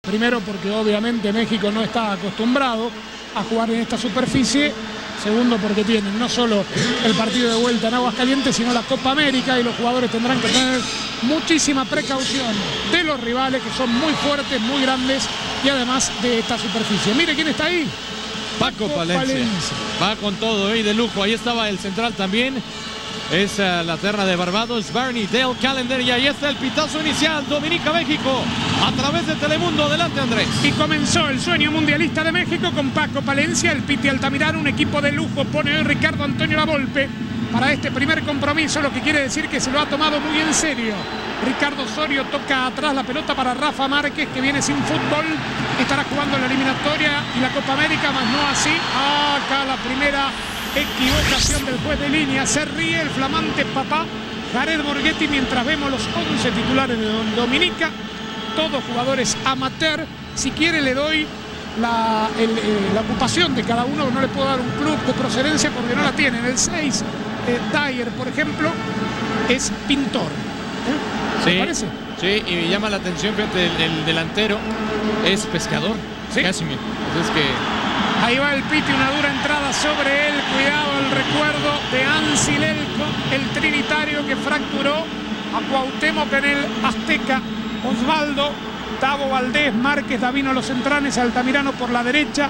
Primero porque obviamente México no está acostumbrado a jugar en esta superficie. Segundo porque tienen no solo el partido de vuelta en Aguascalientes, sino la Copa América, y los jugadores tendrán que tener muchísima precaución de los rivales, que son muy fuertes, muy grandes, y además de esta superficie. Mire quién está ahí. Paco Palencia. Va con todo, de lujo. Ahí estaba el central también. Es la terna de Barbados, Barney Dale Callender, y ahí está el pitazo inicial. Dominica, México, a través de Telemundo. Adelante, Andrés. Y comenzó el sueño mundialista de México con Paco Palencia, el Piti Altamirano, un equipo de lujo. Pone hoy Ricardo Antonio Lavolpe para este primer compromiso, lo que quiere decir que se lo ha tomado muy en serio. Ricardo Osorio toca atrás la pelota para Rafa Márquez, que viene sin fútbol. Estará jugando la eliminatoria y la Copa América, más no así. Acá la primera equivocación del juez de línea. Se ríe el flamante papá Jared Borghetti mientras vemos los 11 titulares de Dominica. Todos jugadores amateur. Si quiere le doy la ocupación de cada uno. No le puedo dar un club de procedencia porque no la tienen. El 6, Dyer, por ejemplo, es pintor. ¿Te parece? Sí, y me llama la atención, fíjate, el delantero es pescador. Sí. Casimir. Entonces que... Ahí va el Piti, una dura entrada sobre él. Cuidado, el recuerdo de Ansi Lelco, el trinitario que fracturó a Cuauhtémoc en el Azteca. Osvaldo, Tavo Valdés, Márquez, Davino los centrales, Altamirano por la derecha.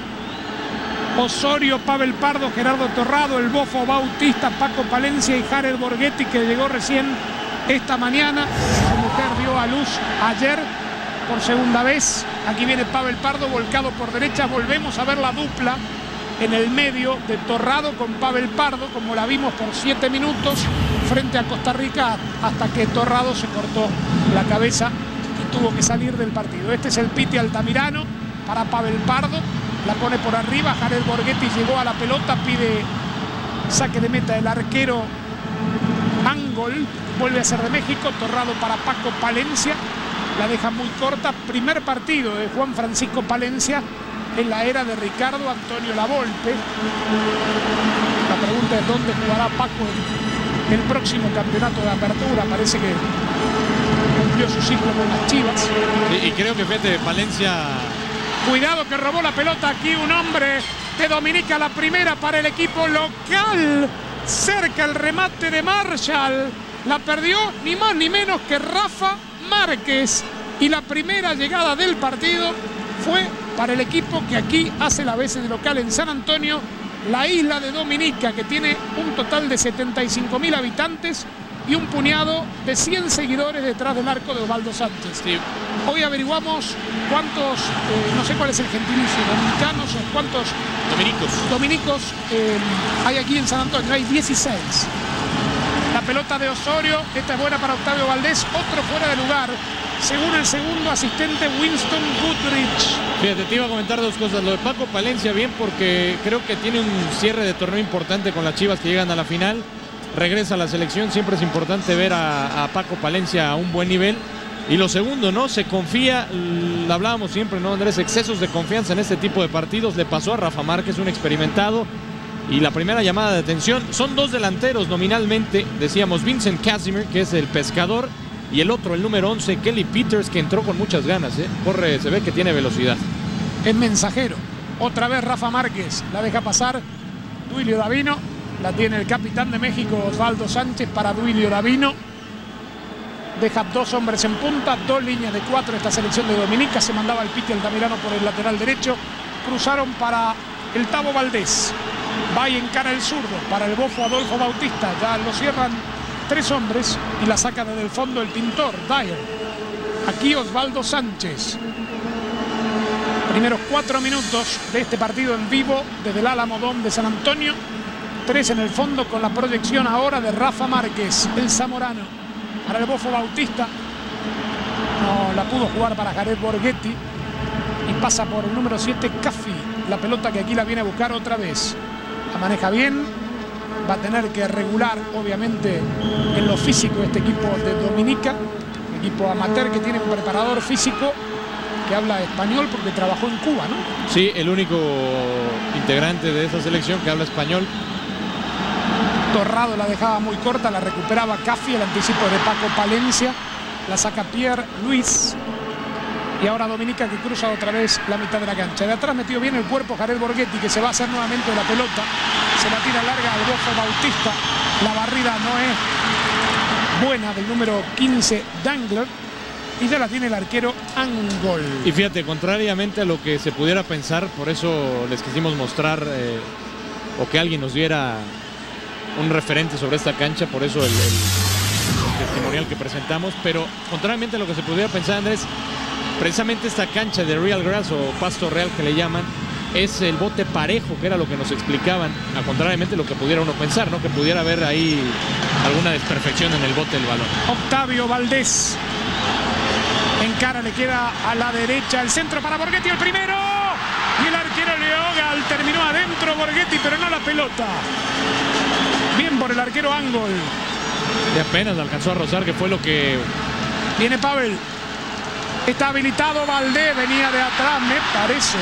Osorio, Pavel Pardo, Gerardo Torrado, el Bofo Bautista, Paco Palencia y Jared Borghetti, que llegó recién esta mañana. Su mujer dio a luz ayer por segunda vez. Aquí viene Pavel Pardo volcado por derecha. Volvemos a ver la dupla en el medio de Torrado con Pavel Pardo, como la vimos por 7 minutos frente a Costa Rica, hasta que Torrado se cortó la cabeza y tuvo que salir del partido. Este es el Piti Altamirano para Pavel Pardo. La pone por arriba. Jared Borghetti llegó a la pelota, pide saque de meta el arquero Angol. Vuelve a ser de México. Torrado para Paco Palencia. La deja muy corta. Primer partido de Juan Francisco Palencia en la era de Ricardo Antonio Lavolpe. La pregunta es dónde jugará Paco en el próximo campeonato de apertura. Parece que cumplió su ciclo con las Chivas. Y creo que fíjate, Palencia... Cuidado que robó la pelota aquí un hombre de Dominica. La primera para el equipo local. Cerca el remate de Marshall. La perdió ni más ni menos que Rafa Márquez, y la primera llegada del partido fue para el equipo que aquí hace las veces de local en San Antonio, la isla de Dominica, que tiene un total de 75.000 habitantes y un puñado de 100 seguidores detrás del arco de Osvaldo Sánchez. Sí. Hoy averiguamos cuántos, no sé cuál es el gentilicio, dominicanos o cuántos dominicos hay aquí en San Antonio. Hay 16. La pelota de Osorio, esta es buena para Octavio Valdés, otro fuera de lugar, según el segundo asistente Winston Goodrich. Fíjate, te iba a comentar dos cosas. Lo de Paco Palencia bien, porque creo que tiene un cierre de torneo importante con las Chivas que llegan a la final. Regresa a la selección, siempre es importante ver a Paco Palencia a un buen nivel. Y lo segundo, ¿no? Se confía, hablábamos siempre, ¿no, Andrés? Excesos de confianza en este tipo de partidos. Le pasó a Rafa Márquez, un experimentado. Y la primera llamada de atención, son dos delanteros nominalmente, decíamos Vincent Casimir, que es el pescador, y el otro, el número 11, Kelly Peters, que entró con muchas ganas, corre, se ve que tiene velocidad. Es mensajero, otra vez Rafa Márquez, la deja pasar Duilio Davino, la tiene el capitán de México Osvaldo Sánchez para Duilio Davino. Deja dos hombres en punta, dos líneas de 4 esta selección de Dominica. Se mandaba el Piti Altamirano por el lateral derecho, cruzaron para el Tavo Valdés. Va y encara el zurdo para el Bofo Adolfo Bautista. Ya lo cierran 3 hombres y la saca desde el fondo el pintor Dyer. Aquí Osvaldo Sánchez. Primeros 4 minutos de este partido en vivo desde el Álamo Dome de San Antonio. 3 en el fondo con la proyección ahora de Rafa Márquez, el zamorano. Para el Bofo Bautista. No la pudo jugar para Jared Borghetti. Y pasa por el número 7 Caffi. La pelota que aquí la viene a buscar otra vez. La maneja bien, va a tener que regular obviamente en lo físico este equipo de Dominica, equipo amateur que tiene un preparador físico que habla español porque trabajó en Cuba, ¿no? Sí, el único integrante de esa selección que habla español. Torrado la dejaba muy corta, la recuperaba Caffi, el anticipo de Paco Palencia, la saca Pierre Luis. Y ahora Dominica, que cruza otra vez la mitad de la cancha. De atrás metió bien el cuerpo Jared Borghetti, que se va a hacer nuevamente de la pelota. Se la tira larga al Bofo Bautista. La barrida no es buena del número 15, Dangler. Y ya la tiene el arquero Angol. Y fíjate, contrariamente a lo que se pudiera pensar, por eso les quisimos mostrar o que alguien nos diera un referente sobre esta cancha, por eso el testimonial que presentamos. Pero contrariamente a lo que se pudiera pensar, Andrés, precisamente esta cancha de Real Grass o pasto real que le llaman, es el bote parejo, que era lo que nos explicaban, a contrariamente a lo que pudiera uno pensar, ¿no? Que pudiera haber ahí alguna desperfección en el bote del balón. Octavio Valdés. Encara, le queda a la derecha el centro para Borghetti, el primero. Y el arquero Leogal terminó adentro Borghetti, pero no la pelota. Bien por el arquero Angol. Y apenas alcanzó a rozar, que fue lo que... Viene Pavel. Está habilitado Valdés, venía de atrás, me parece.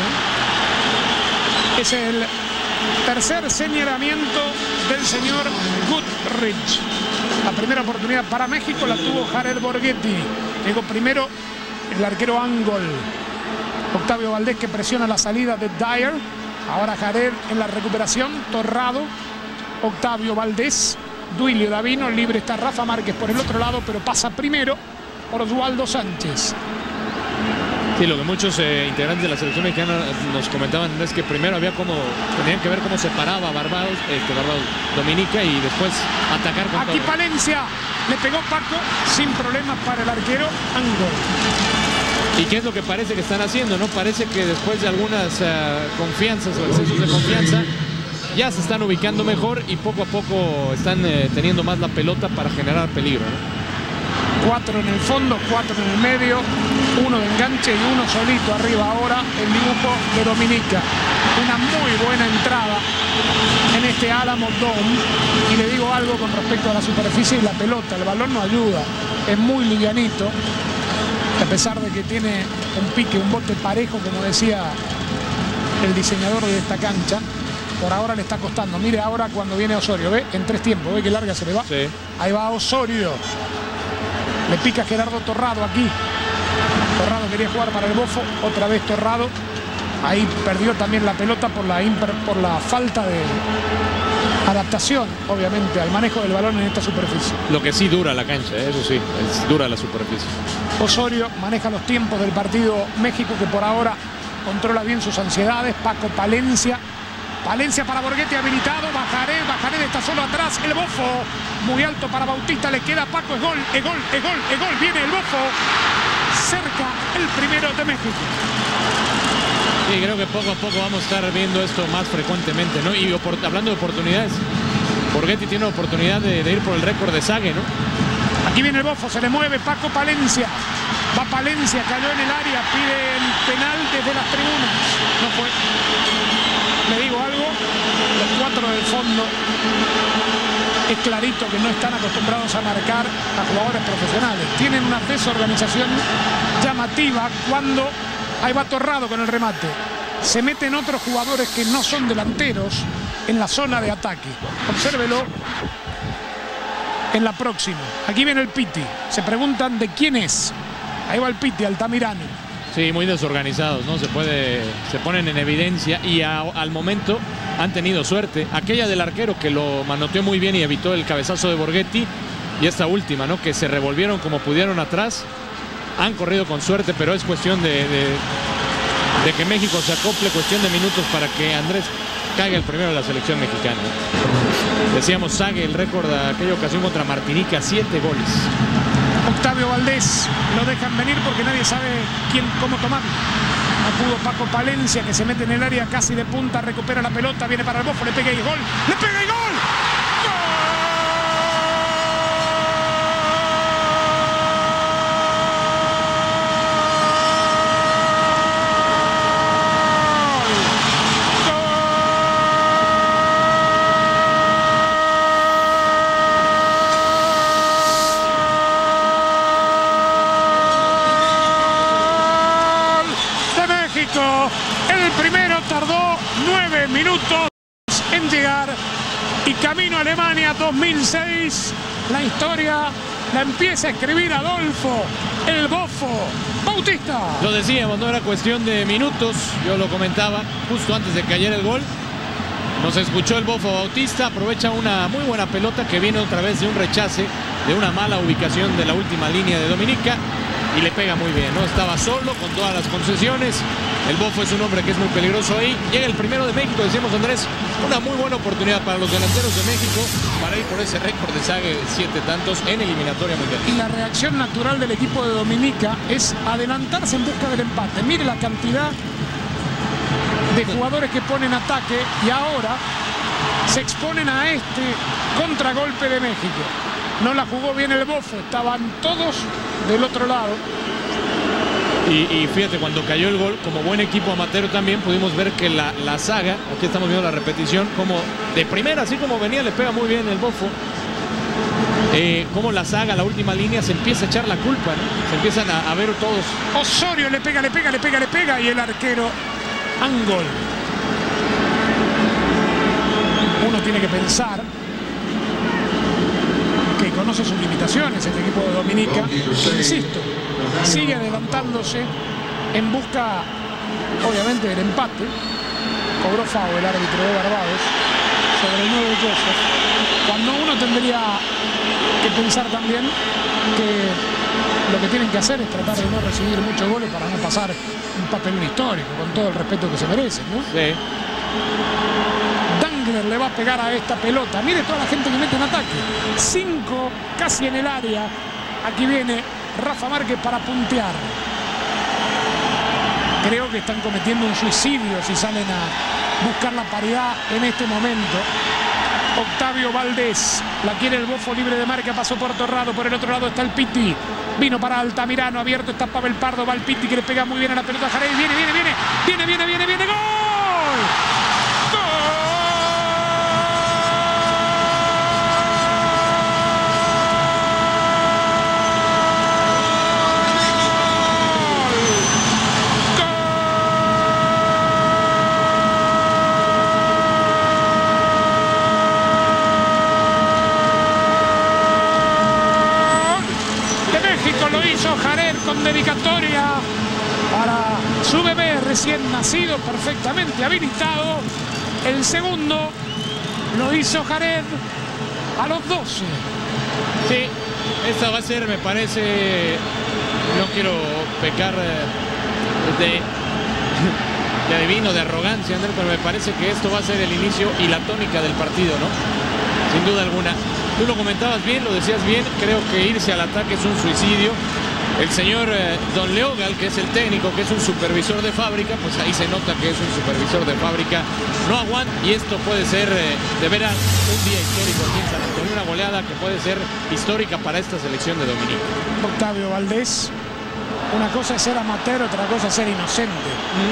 Es el tercer señalamiento del señor Goodrich. La primera oportunidad para México la tuvo Jared Borghetti. Llegó primero el arquero Angol. Octavio Valdés, que presiona la salida de Dyer. Ahora Jared en la recuperación. Torrado. Octavio Valdés. Duilio Davino. Libre está Rafa Márquez por el otro lado, pero pasa primero por Oswaldo Sánchez. Sí, lo que muchos integrantes de la selección mexicana nos comentaban es que primero tenían que ver cómo se paraba Barbados, Dominica, y después atacar con aquí todo. Palencia le pegó Paco sin problemas para el arquero Angol. ¿Y qué es lo que parece que están haciendo, no? Parece que después de algunas confianzas o excesos de confianza ya se están ubicando mejor y poco a poco están teniendo más la pelota para generar peligro, ¿no? 4 en el fondo, 4 en el medio, 1 de enganche y 1 solito arriba ahora el dibujo de Dominica. Una muy buena entrada en este Álamo Dome. Y le digo algo con respecto a la superficie y la pelota. El balón no ayuda, es muy livianito. A pesar de que tiene un pique, un bote parejo, como decía el diseñador de esta cancha, por ahora le está costando. Mire ahora cuando viene Osorio, ¿ve? En 3 tiempos, ¿ve que larga se le va? Sí. Ahí va Osorio. Le pica Gerardo Torrado aquí. Torrado quería jugar para el Bofo. Otra vez Torrado. Ahí perdió también la pelota por la falta de adaptación, obviamente, al manejo del balón en esta superficie. Lo que sí dura la cancha, eso sí, es dura la superficie. Osorio maneja los tiempos del partido México, que por ahora controla bien sus ansiedades. Paco Palencia. Palencia para Borghetti, habilitado. Bajared está solo atrás. El Bofo, muy alto para Bautista. Le queda a Paco. Es gol, es gol, es gol, es gol. Viene el Bofo. Cerca el primero de México. Sí, creo que poco a poco vamos a estar viendo esto más frecuentemente, ¿no? Y hablando de oportunidades, Borghetti tiene oportunidad de ir por el récord de Sague, ¿no? Aquí viene el Bofo, se le mueve Paco Palencia. Va Palencia, cayó en el área, pide el penal desde las tribunas. No fue. Le digo algo, los 4 del fondo es clarito que no están acostumbrados a marcar a jugadores profesionales. Tienen una desorganización llamativa cuando ahí va Torrado con el remate. Se meten otros jugadores que no son delanteros en la zona de ataque. Obsérvelo en la próxima. Aquí viene el Piti. Se preguntan de quién es. Ahí va el Piti, Altamirano. Sí, muy desorganizados, ¿no? Se ponen en evidencia y al momento han tenido suerte. Aquella del arquero que lo manoteó muy bien y evitó el cabezazo de Borghetti. Y esta última, ¿no? Que se revolvieron como pudieron atrás. Han corrido con suerte, pero es cuestión de que México se acople, cuestión de minutos para que Andrés caiga el primero de la selección mexicana. Decíamos, Sague el récord de aquella ocasión contra Martinica, 7 goles. Octavio Valdés, lo dejan venir porque nadie sabe cómo tomarlo. No pudo Paco Palencia, que se mete en el área casi de punta, recupera la pelota, viene para el Bofo, le pega y gol. ¡Le pega y gol! El primero tardó 9 minutos en llegar y camino a Alemania 2006. La historia La empieza a escribir Adolfo, el Bofo Bautista. Lo decíamos, no era cuestión de minutos. Yo lo comentaba justo antes de que cayera el gol. Nos escuchó el Bofo Bautista. Aprovecha una muy buena pelota que viene otra vez de un rechace, de una mala ubicación de la última línea de Dominica. Y le pega muy bien, ¿no? Estaba solo con todas las concesiones. El Bofo es un hombre que es muy peligroso ahí. Llega el primero de México, decíamos, Andrés. Una muy buena oportunidad para los delanteros de México para ir por ese récord de saga de 7 tantos en eliminatoria mundial. Y la reacción natural del equipo de Dominica es adelantarse en busca del empate. Mire la cantidad de jugadores que ponen ataque y ahora se exponen a este contragolpe de México. No la jugó bien el Bofo, estaban todos del otro lado. Y fíjate, cuando cayó el gol, como buen equipo amateur también pudimos ver que la saga, aquí estamos viendo la repetición, como de primera, así como venía, le pega muy bien el Bofo. Como la saga, la última línea, se empieza a echar la culpa, ¿no? Se empiezan a ver todos. Osorio le pega y el arquero Angol. Uno tiene que pensar que conoce sus limitaciones este equipo de Dominica. Insisto, sigue adelantándose en busca, obviamente, del empate. Cobró foul el árbitro de Barbados sobre el 9 Joseph. Cuando uno tendría que pensar también que lo que tienen que hacer es tratar de no recibir muchos goles para no pasar un papelón histórico, con todo el respeto que se merece, ¿no? Sí. Dangler le va a pegar a esta pelota. Mire toda la gente que mete en ataque. 5 casi en el área. Aquí viene Rafa Márquez para puntear. Creo que están cometiendo un suicidio si salen a buscar la paridad en este momento. Octavio Valdés, la quiere el Bofo, libre de marca, pasó por Torrado, por el otro lado está el Pitti, vino para Altamirano, abierto está Pavel Pardo, va el Pitti que le pega muy bien a la pelota a Jared, viene, ¡gol! Jared con dedicatoria para su bebé recién nacido, perfectamente habilitado. El segundo lo hizo Jared a los 12. Sí, esta va a ser, me parece, no quiero pecar de adivino, de arrogancia, Andrés, pero me parece que esto va a ser el inicio y la tónica del partido, ¿no? Sin duda alguna. Tú lo comentabas bien, lo decías bien, creo que irse al ataque es un suicidio. El señor Don Leogal, que es el técnico, que es un supervisor de fábrica, pues ahí se nota que es un supervisor de fábrica. No aguanta, y esto puede ser de veras un día histórico aquí en San Antonio, una goleada que puede ser histórica para esta selección de Dominica. Octavio Valdés, una cosa es ser amateur, otra cosa es ser inocente.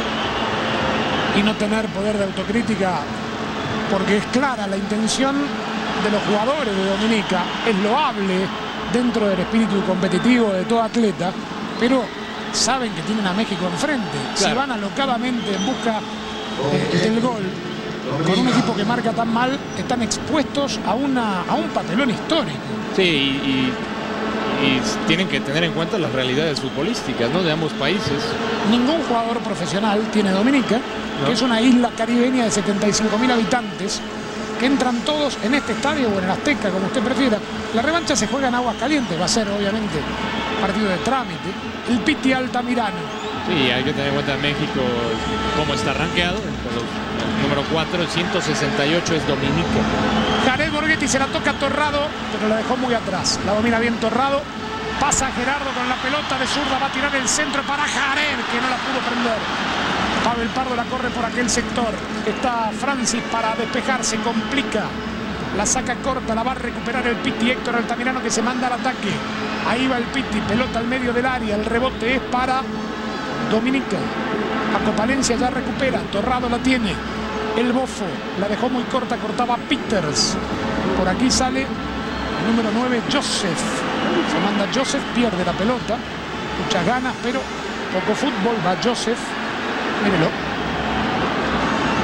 Y no tener poder de autocrítica, porque es clara la intención de los jugadores de Dominica, es loable dentro del espíritu competitivo de todo atleta, pero saben que tienen a México enfrente. Claro. Si van alocadamente en busca del gol con un equipo que marca tan mal, están expuestos a un papelón histórico. Sí, y tienen que tener en cuenta las realidades futbolísticas, ¿no?, de ambos países. Ningún jugador profesional tiene Dominica, ¿no?, que es una isla caribeña de 75.000 habitantes, que entran todos en este estadio o en el Azteca, como usted prefiera. La revancha se juega en aguas calientes, va a ser obviamente partido de trámite. El Pitti Altamirano. Sí, hay que tener en cuenta México cómo está rankeado. El número 4, el 168 es Dominica. Jared Borghetti se la toca a Torrado, pero la dejó muy atrás. La domina bien Torrado. Pasa Gerardo con la pelota de zurda, va a tirar el centro para Jared, que no la pudo prender. Pavel Pardo la corre por aquel sector. Está Francis para despejar, se complica. La saca corta, la va a recuperar el Pitti Héctor Altamirano, que se manda al ataque. Ahí va el Pitti, pelota al medio del área. El rebote es para Dominica. Paco Palencia ya recupera, Torrado la tiene. El Bofo la dejó muy corta, cortaba Peters. Por aquí sale el número 9, Joseph. Se manda Joseph, pierde la pelota. Muchas ganas, pero poco fútbol. Va Joseph. Mírelo.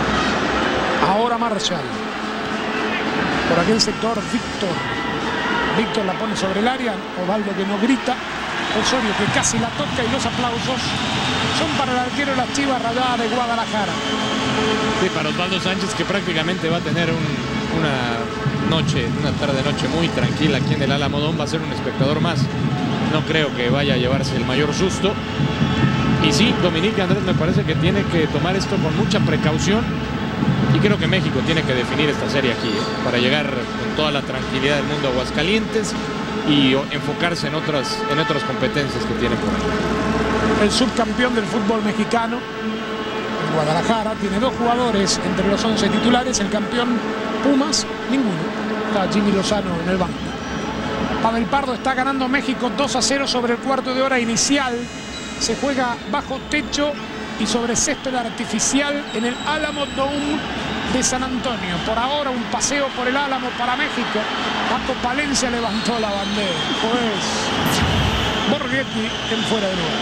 Ahora Marshall. Por aquel sector, Víctor. Víctor la pone sobre el área, Osvaldo que no grita, Osorio que casi la toca y los aplausos son para el arquero de las Chivas Rayadas de Guadalajara. Sí, para Osvaldo Sánchez, que prácticamente va a tener una tarde-noche muy tranquila aquí en el Alamodón, va a ser un espectador más. No creo que vaya a llevarse el mayor susto. Y sí, Dominique Andrés me parece que tiene que tomar esto con mucha precaución. Y creo que México tiene que definir esta serie aquí, para llegar con toda la tranquilidad del mundo a Aguascalientes y enfocarse en otras competencias que tiene por ahí. El subcampeón del fútbol mexicano, en Guadalajara, tiene 2 jugadores entre los 11 titulares. El campeón Pumas, ninguno. Está Jimmy Lozano en el banco. Pavel Pardo está ganando México 2-0 sobre el cuarto de hora inicial. Se juega bajo techo y sobre césped artificial en el Alamo Dome de San Antonio. Por ahora un paseo por el Álamo para México. Paco Palencia levantó la bandera. Pues Borghetti en fuera de lugar.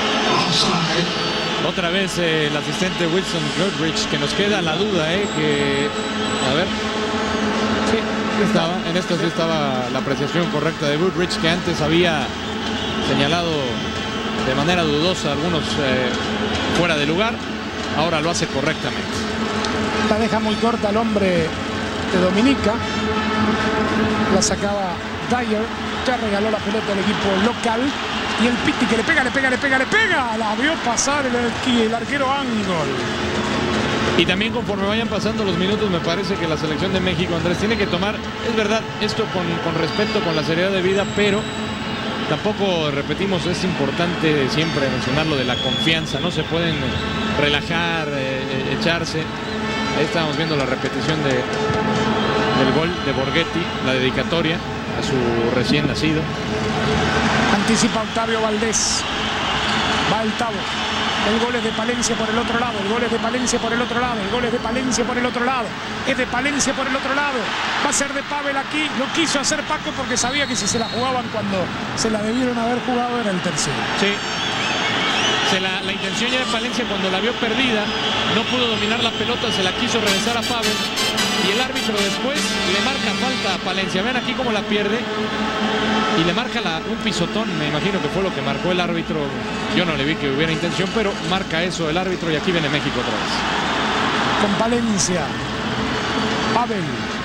Otra vez el asistente Wilson Goodrich, que nos queda la duda, que a ver. Sí, estaba, en esto sí estaba la apreciación correcta de Goodrich, que antes había señalado de manera dudosa algunos fuera de lugar. Ahora lo hace correctamente. La deja muy corta el hombre de Dominica. La sacaba Dyer. Ya regaló la pelota al equipo local. Y el Piti que le pega. La vio pasar el arquero Angol. Y también conforme vayan pasando los minutos, me parece que la selección de México, Andrés, tiene que tomar, es verdad, esto con respeto, con la seriedad de vida, pero tampoco, repetimos, es importante siempre mencionar lo de la confianza. No se pueden relajar, echarse. Ahí estábamos viendo la repetición del gol de Borghetti, la dedicatoria a su recién nacido. Anticipa Octavio Valdés. Va el Tavo. El gol es de Palencia por el otro lado. El gol es de Palencia por el otro lado. El gol es de Palencia por el otro lado. Es de Palencia por el otro lado. Va a ser de Pavel aquí. Lo quiso hacer Paco porque sabía que si se la jugaban cuando se la debieron haber jugado era el tercero. Sí. La intención ya de Palencia, cuando la vio perdida, no pudo dominar la pelota, se la quiso regresar a Pavel. Y el árbitro después le marca falta a Palencia. Ven aquí cómo la pierde. Y le marca un pisotón, me imagino que fue lo que marcó el árbitro. Yo no le vi que hubiera intención, pero marca eso el árbitro y aquí viene México otra vez. Con Palencia. Pavel.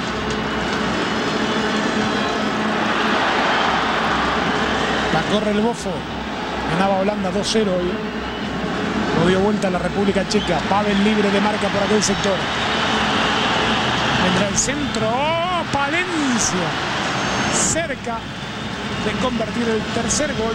La corre el Bofo. Ganaba Holanda 2-0 hoy. Lo dio vuelta a la República Checa. Pavel libre de marca por aquel sector. Vendrá el centro. ¡Oh! Palencia. Cerca de convertir el tercer gol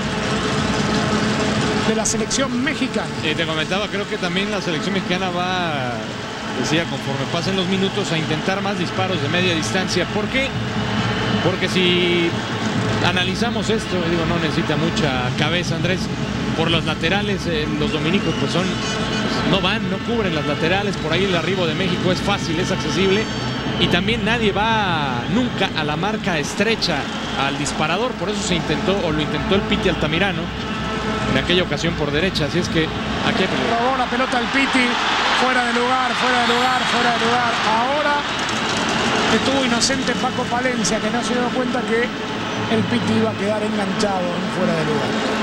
de la selección mexicana. Te comentaba, creo que también la selección mexicana va, decía, conforme pasen los minutos, a intentar más disparos de media distancia. ¿Por qué? Porque si analizamos esto, digo, no necesita mucha cabeza, Andrés. Por los laterales, los dominicos pues no cubren las laterales. Por ahí el arribo de México es fácil, es accesible. Y también nadie va nunca a la marca estrecha al disparador. Por eso se intentó, o lo intentó el Piti Altamirano en aquella ocasión por derecha. Así es que aquí robó la pelota al Piti. Fuera de lugar. Ahora estuvo inocente Paco Palencia, que no se dio cuenta que el Piti iba a quedar enganchado en fuera de lugar.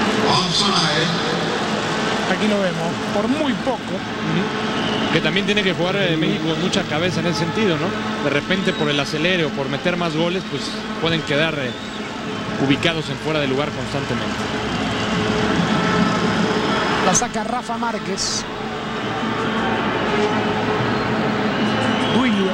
Aquí lo vemos, por muy poco. Que también tiene que jugar México con mucha cabeza en ese sentido, ¿no? De repente por el acelere o por meter más goles, pues pueden quedar ubicados en fuera de lugar constantemente. La saca Rafa Márquez. Duilio.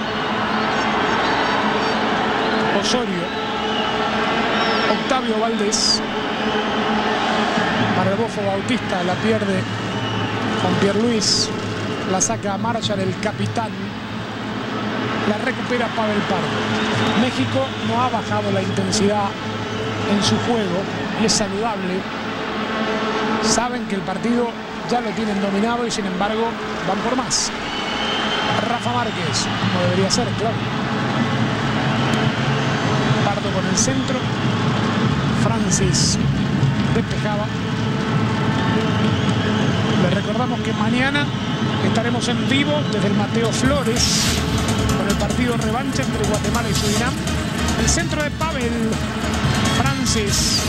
Osorio. Octavio Valdés. Para el Bofo Bautista, la pierde Juan Pierre Luis. La saca Marshall, el capitán. La recupera Pavel Pardo. México no ha bajado la intensidad en su juego y es saludable. Saben que el partido ya lo tienen dominado y sin embargo van por más. Rafa Márquez, no debería ser, claro. Pardo con el centro. Francis despejaba. Les recordamos que mañana estaremos en vivo desde el Mateo Flores con el partido revancha entre Guatemala y Surinam El centro de Pavel Francis.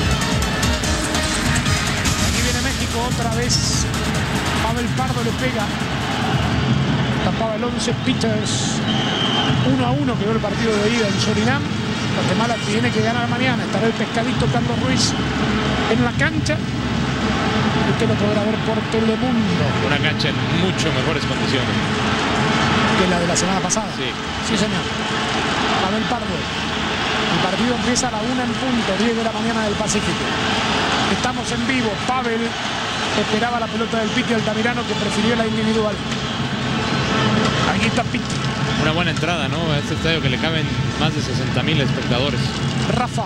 Aquí viene México otra vez. Pavel Pardo le pega. Tapaba el 11 Peters. 1-1 quedó el partido de ida en Surinam. Guatemala tiene que ganar mañana. Estará el pescadito Carlos Ruiz en la cancha. Usted lo podrá ver por Telemundo. Una cancha en mucho mejores condiciones que la de la semana pasada. Sí, señor. Pavel Pardo. El partido empieza a la 1 en punto, 10 de la mañana del Pacífico. Estamos en vivo. Pavel esperaba la pelota del Piti Altamirano, que prefirió la individual. Aquí está Piti. Una buena entrada, ¿no? A este estadio que le caben más de 60.000 espectadores. Rafa.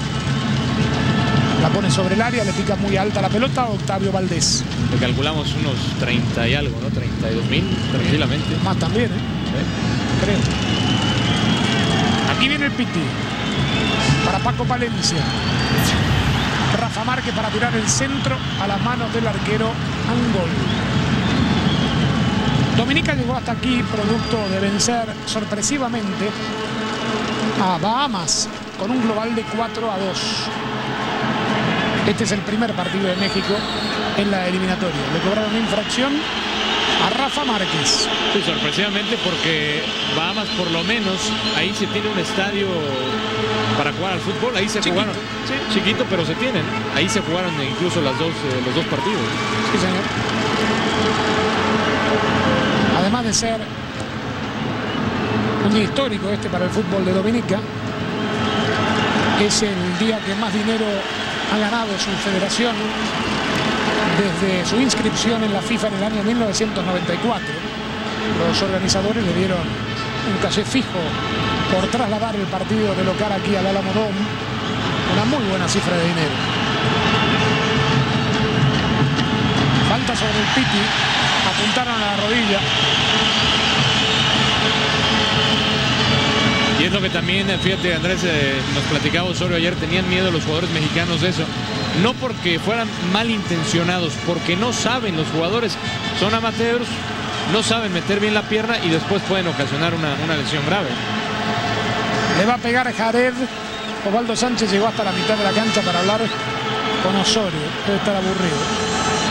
La pone sobre el área, le pica muy alta la pelota a Octavio Valdés. Le calculamos unos 30 y algo, ¿no? 32.000, tranquilamente. Más también, creo. Aquí viene el Piti. Para Paco Palencia. Rafa Márquez para tirar el centro a las manos del arquero Angol. Dominica llegó hasta aquí producto de vencer sorpresivamente a Bahamas con un global de 4-2. Este es el primer partido de México en la eliminatoria. Le cobraron una infracción a Rafa Márquez. Sí, sorpresivamente, porque Bahamas por lo menos ahí se tiene un estadio para jugar al fútbol. Ahí se jugaron. Sí, chiquito, pero se tienen. Ahí se jugaron incluso los dos partidos. Sí, señor. Además de ser un día histórico para el fútbol de Dominica, es el día que más dinero ha ganado su federación desde su inscripción en la FIFA en el año 1994. Los organizadores le dieron un caché fijo por trasladar el partido de local aquí al Álamo Dome. Una muy buena cifra de dinero. Falta sobre el Piti. Apuntaron a la rodilla. Y es lo que también, fíjate, Andrés, nos platicaba Osorio ayer, tenían miedo los jugadores mexicanos de eso. No porque fueran malintencionados, porque no saben, los jugadores son amateurs, no saben meter bien la pierna y después pueden ocasionar una lesión grave. Le va a pegar Jared. Osvaldo Sánchez llegó hasta la mitad de la cancha para hablar con Osorio. Debe estar aburrido.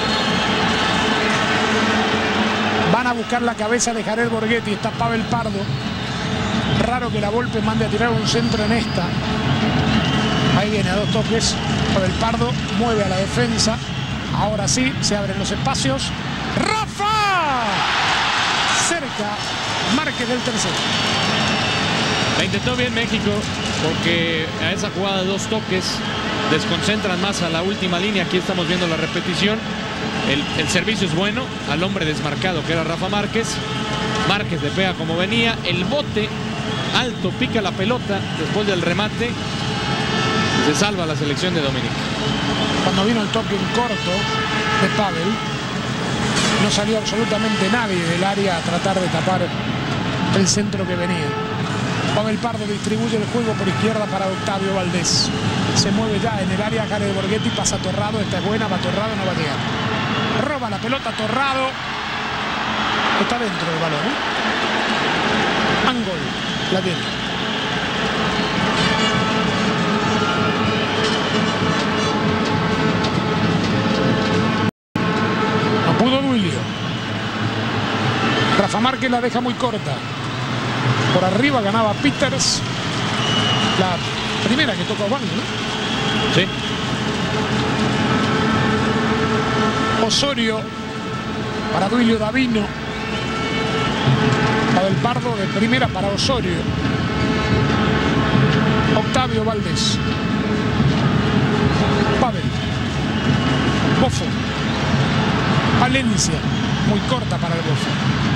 Van a buscar la cabeza de Jared Borghetti. Está Pavel Pardo. Raro que la Volpe mande a tirar un centro en esta. Ahí viene a 2 toques. Pavel Pardo mueve a la defensa. Ahora sí, se abren los espacios. ¡Rafa! Cerca Márquez del tercero. La intentó bien México, porque a esa jugada de 2 toques desconcentran más a la última línea. Aquí estamos viendo la repetición. El servicio es bueno al hombre desmarcado, que era Rafa Márquez. Márquez le pega como venía. El bote alto, pica la pelota después del remate. Se salva la selección de Dominica. Cuando vino el toque en corto de Pavel, no salió absolutamente nadie del área a tratar de tapar el centro que venía. Pavel Pardo distribuye el juego por izquierda para Octavio Valdés. Se mueve ya en el área Jared Borghetti, pasa Torrado. Esta es buena, va Torrado, no va a llegar. Roba la pelota Torrado. Está dentro del balón, Angol la tiene. No pudo Duilio. Rafa Márquez la deja muy corta. Por arriba ganaba Peters. La primera que toca Osvaldo, ¿no? Sí. Osorio para Duilio Davino. Pavel Pardo de primera para Osorio. Octavio Valdés. Pavel. Bofo. Palencia. Muy corta para el Bofo.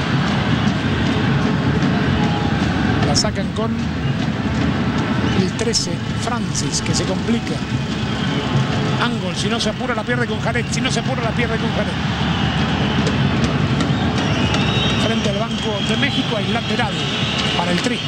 La sacan con el 13, Francis, que se complica. Angol, si no se apura la pierde con Jared. Si no se apura la pierde con Jared. Frente al Banco de México hay lateral para el Tri.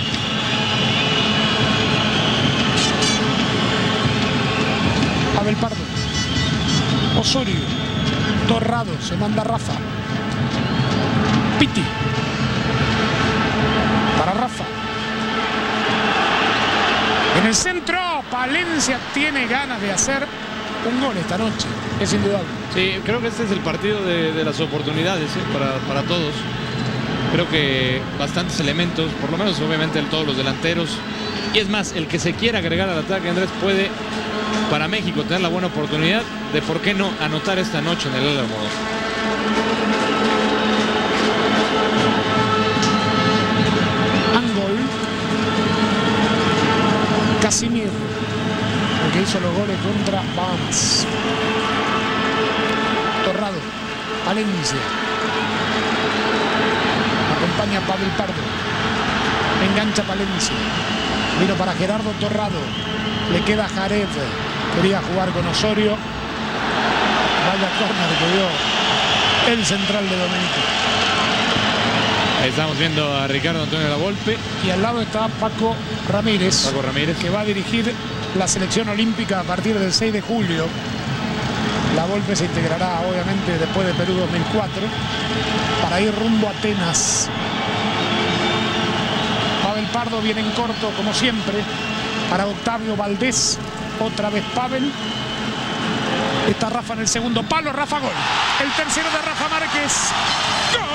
Pavel Pardo. Osorio. Torrado. Se manda Rafa. Piti. Para Rafa. En el centro, Palencia tiene ganas de hacer un gol esta noche, es indudable. Sí, creo que este es el partido de las oportunidades, para todos. Creo que bastantes elementos, por lo menos obviamente todos los delanteros. Y es más, el que se quiera agregar al ataque, Andrés, puede para México tener la buena oportunidad de, ¿por qué no?, anotar esta noche en el Álamo. Angol. Casimiro, el que hizo los goles contra Bahamas. Torrado. Palencia. Acompaña a Pavel Pardo. Engancha Palencia. Vino para Gerardo Torrado. Le queda Jared. Quería jugar con Osorio. Vaya córner que dio el central de Dominique. Estamos viendo a Ricardo Antonio Lavolpe. Y al lado está Paco Ramírez. Paco Ramírez. Que va a dirigir la selección olímpica a partir del 6 de julio. Lavolpe se integrará obviamente después de Perú 2004 para ir rumbo a Atenas. Pavel Pardo viene en corto como siempre para Octavio Valdés. Otra vez Pavel. Está Rafa en el segundo palo. Rafa, gol. El tercero de Rafa Márquez. ¡Gol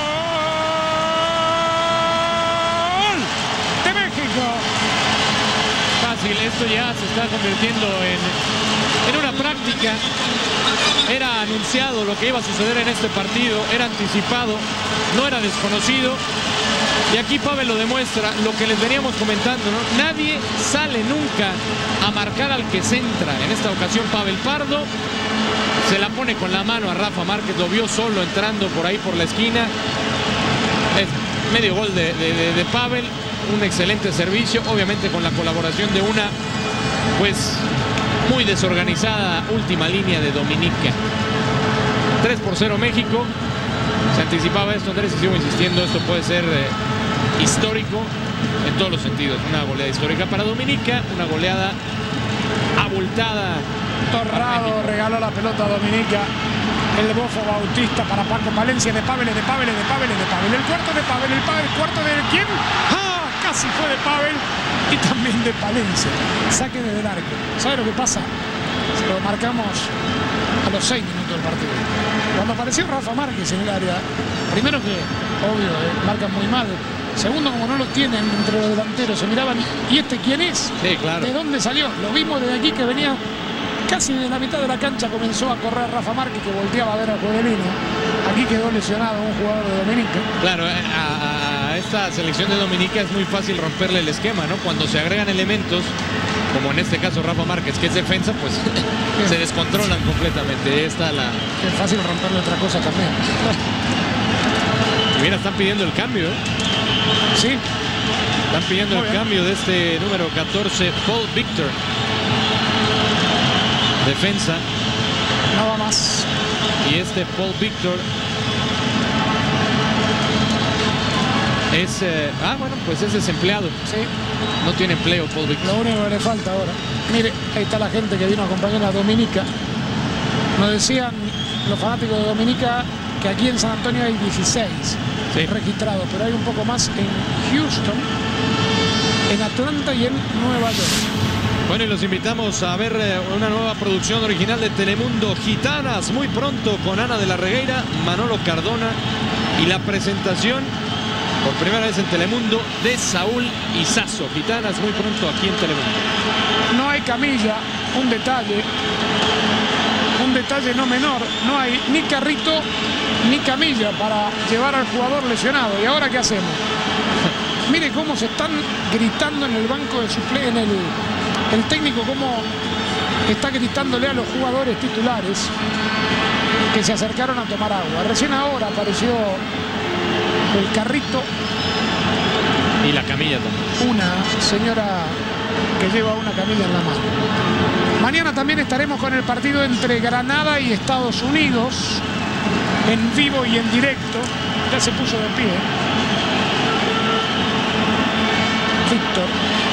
de México! Fácil, esto ya se está convirtiendo en una práctica. Era anunciado lo que iba a suceder en este partido, era anticipado, no era desconocido. Y aquí Pavel lo demuestra, lo que les veníamos comentando, ¿no? Nadie sale nunca a marcar al que centra. En esta ocasión Pavel Pardo se la pone con la mano a Rafa Márquez, lo vio solo entrando por ahí por la esquina. Es medio gol de Pavel, un excelente servicio, obviamente con la colaboración de una, pues, muy desorganizada última línea de Dominica. 3-0 México. Se anticipaba esto, Andrés, y sigo insistiendo, esto puede ser histórico en todos los sentidos. Una goleada histórica para Dominica, una goleada abultada. Torrado regaló la pelota a Dominica. El bofo Bautista para Paco Palencia. De Pavel, de Pavel, de Pavel, de Pavel. El cuarto de Pavel, el cuarto de ¿quién? ¡Ah! Casi fue de Pavel y también de Palencia. Saque desde el arco. ¿Sabe lo que pasa? Se lo marcamos a los 6 minutos del partido. Cuando apareció Rafa Márquez en el área, primero que, obvio, marcan muy mal. Segundo, como no los tienen entre los delanteros, se miraban, ¿y este quién es? Sí, claro. ¿De dónde salió? Lo vimos desde aquí que venía casi de la mitad de la cancha, comenzó a correr Rafa Márquez, que volteaba a ver a Juegelino. Aquí quedó lesionado un jugador de Dominica. Claro, a esta selección de Dominica es muy fácil romperle el esquema, ¿no? Cuando se agregan elementos, como en este caso Rafa Márquez, que es defensa, pues se descontrolan completamente. Esta la... Es fácil romperle otra cosa también. Y mira, están pidiendo el cambio, ¿eh? Sí. Están pidiendo el cambio de este número 14, Paul Victor. Defensa. Nada más. Y este Paul Victor es... bueno, pues es desempleado. Sí. No tiene empleo Paul Victor. Lo único que le falta ahora. Mire, ahí está la gente que vino a acompañar a Dominica. Nos decían los fanáticos de Dominica que aquí en San Antonio hay 16 registrados, pero hay un poco más en Houston, en Atlanta y en Nueva York. Bueno, y los invitamos a ver una nueva producción original de Telemundo, Gitanas, muy pronto con Ana de la Regueira, Manolo Cardona y la presentación por primera vez en Telemundo de Saúl Izazo. Gitanas muy pronto aquí en Telemundo. No hay camilla, un detalle no menor, no hay ni carrito ni camilla para llevar al jugador lesionado. ¿Y ahora qué hacemos? Mire cómo se están gritando en el banco de suplentes, el técnico cómo está gritándole a los jugadores titulares que se acercaron a tomar agua. Recién ahora apareció el carrito y la camilla también. Una señora que lleva una camilla en la mano. Mañana también estaremos con el partido entre Granada y Estados Unidos en vivo y en directo. Ya se puso de pie Víctor.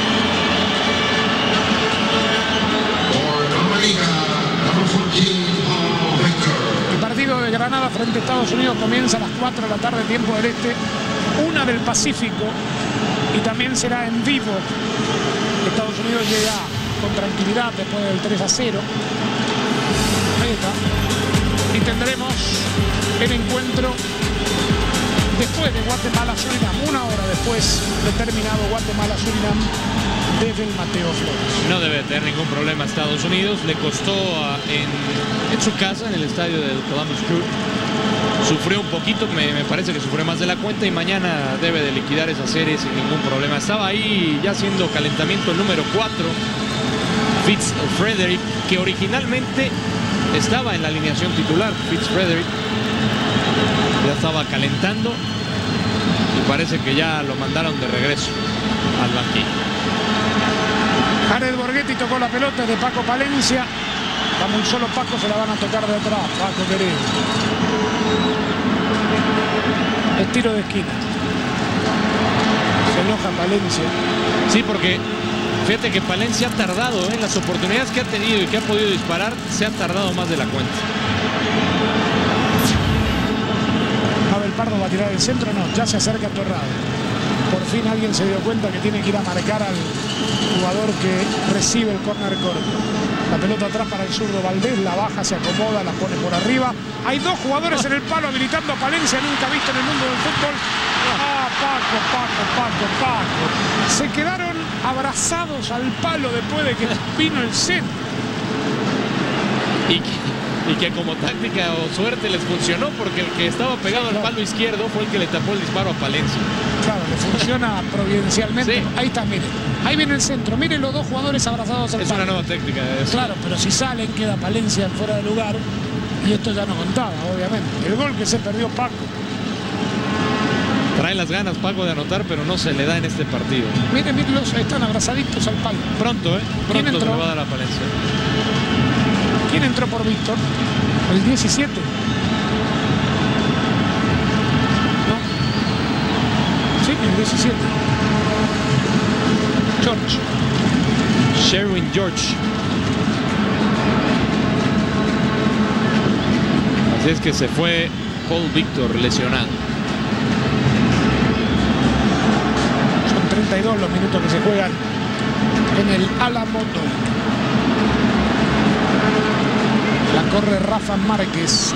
El partido de Granada frente a Estados Unidos comienza a las 4 de la tarde, tiempo del este, 1 del Pacífico. y también será en vivo. Estados Unidos llega con tranquilidad después del 3-0. Ahí está. Y tendremos el encuentro después de Guatemala-Surinam, una hora después de terminado Guatemala-Surinam desde el Mateo Flores. No debe tener ningún problema Estados Unidos. Le costó en su casa, en el estadio del Columbus Crew. Sufrió un poquito, me parece que sufrió más de la cuenta, y mañana debe de liquidar esa serie sin ningún problema. Estaba ahí ya haciendo calentamiento el número 4, Fitzfrederick, que originalmente estaba en la alineación titular. Fitzfrederick ya estaba calentando y parece que ya lo mandaron de regreso al banquillo. Jared Borghetti tocó la pelota de Paco Palencia. Está muy solo Paco, se la van a tocar de atrás. Paco querido. El tiro de esquina. Se enoja Palencia. Sí, porque fíjate que Palencia ha tardado en las oportunidades que ha tenido y que ha podido disparar, se ha tardado más de la cuenta. Abel Pardo va a tirar el centro, no, ya se acerca Torrado. Por fin alguien se dio cuenta que tiene que ir a marcar al jugador que recibe el córner corto. La pelota atrás para el zurdo Valdés, la baja, se acomoda, la pone por arriba. Hay dos jugadores en el palo habilitando a Palencia, nunca visto en el mundo del fútbol. Ah, Paco. Se quedaron abrazados al palo después de que vino el centro. Y que como táctica o suerte les funcionó, porque el que estaba pegado al palo izquierdo fue el que le tapó el disparo a Palencia. Claro, le funciona providencialmente. Sí. Ahí está, miren. Ahí viene el centro. Miren los dos jugadores abrazados al palo. Es una nueva técnica de eso. Claro, pero si salen queda Palencia fuera de lugar. Y esto ya no contaba, obviamente. El gol que se perdió Paco. Trae las ganas Paco de anotar, pero no se le da en este partido. Miren, los están abrazaditos al palo. Pronto, Pronto se le va a dar a Palencia. ¿Quién entró por Víctor? El 17. ¿No? Sí, el 17. George. Sherwin George. Así es que se fue Paul Víctor lesionado. Son 32 los minutos que se juegan en el Alamoto. La corre Rafa Márquez.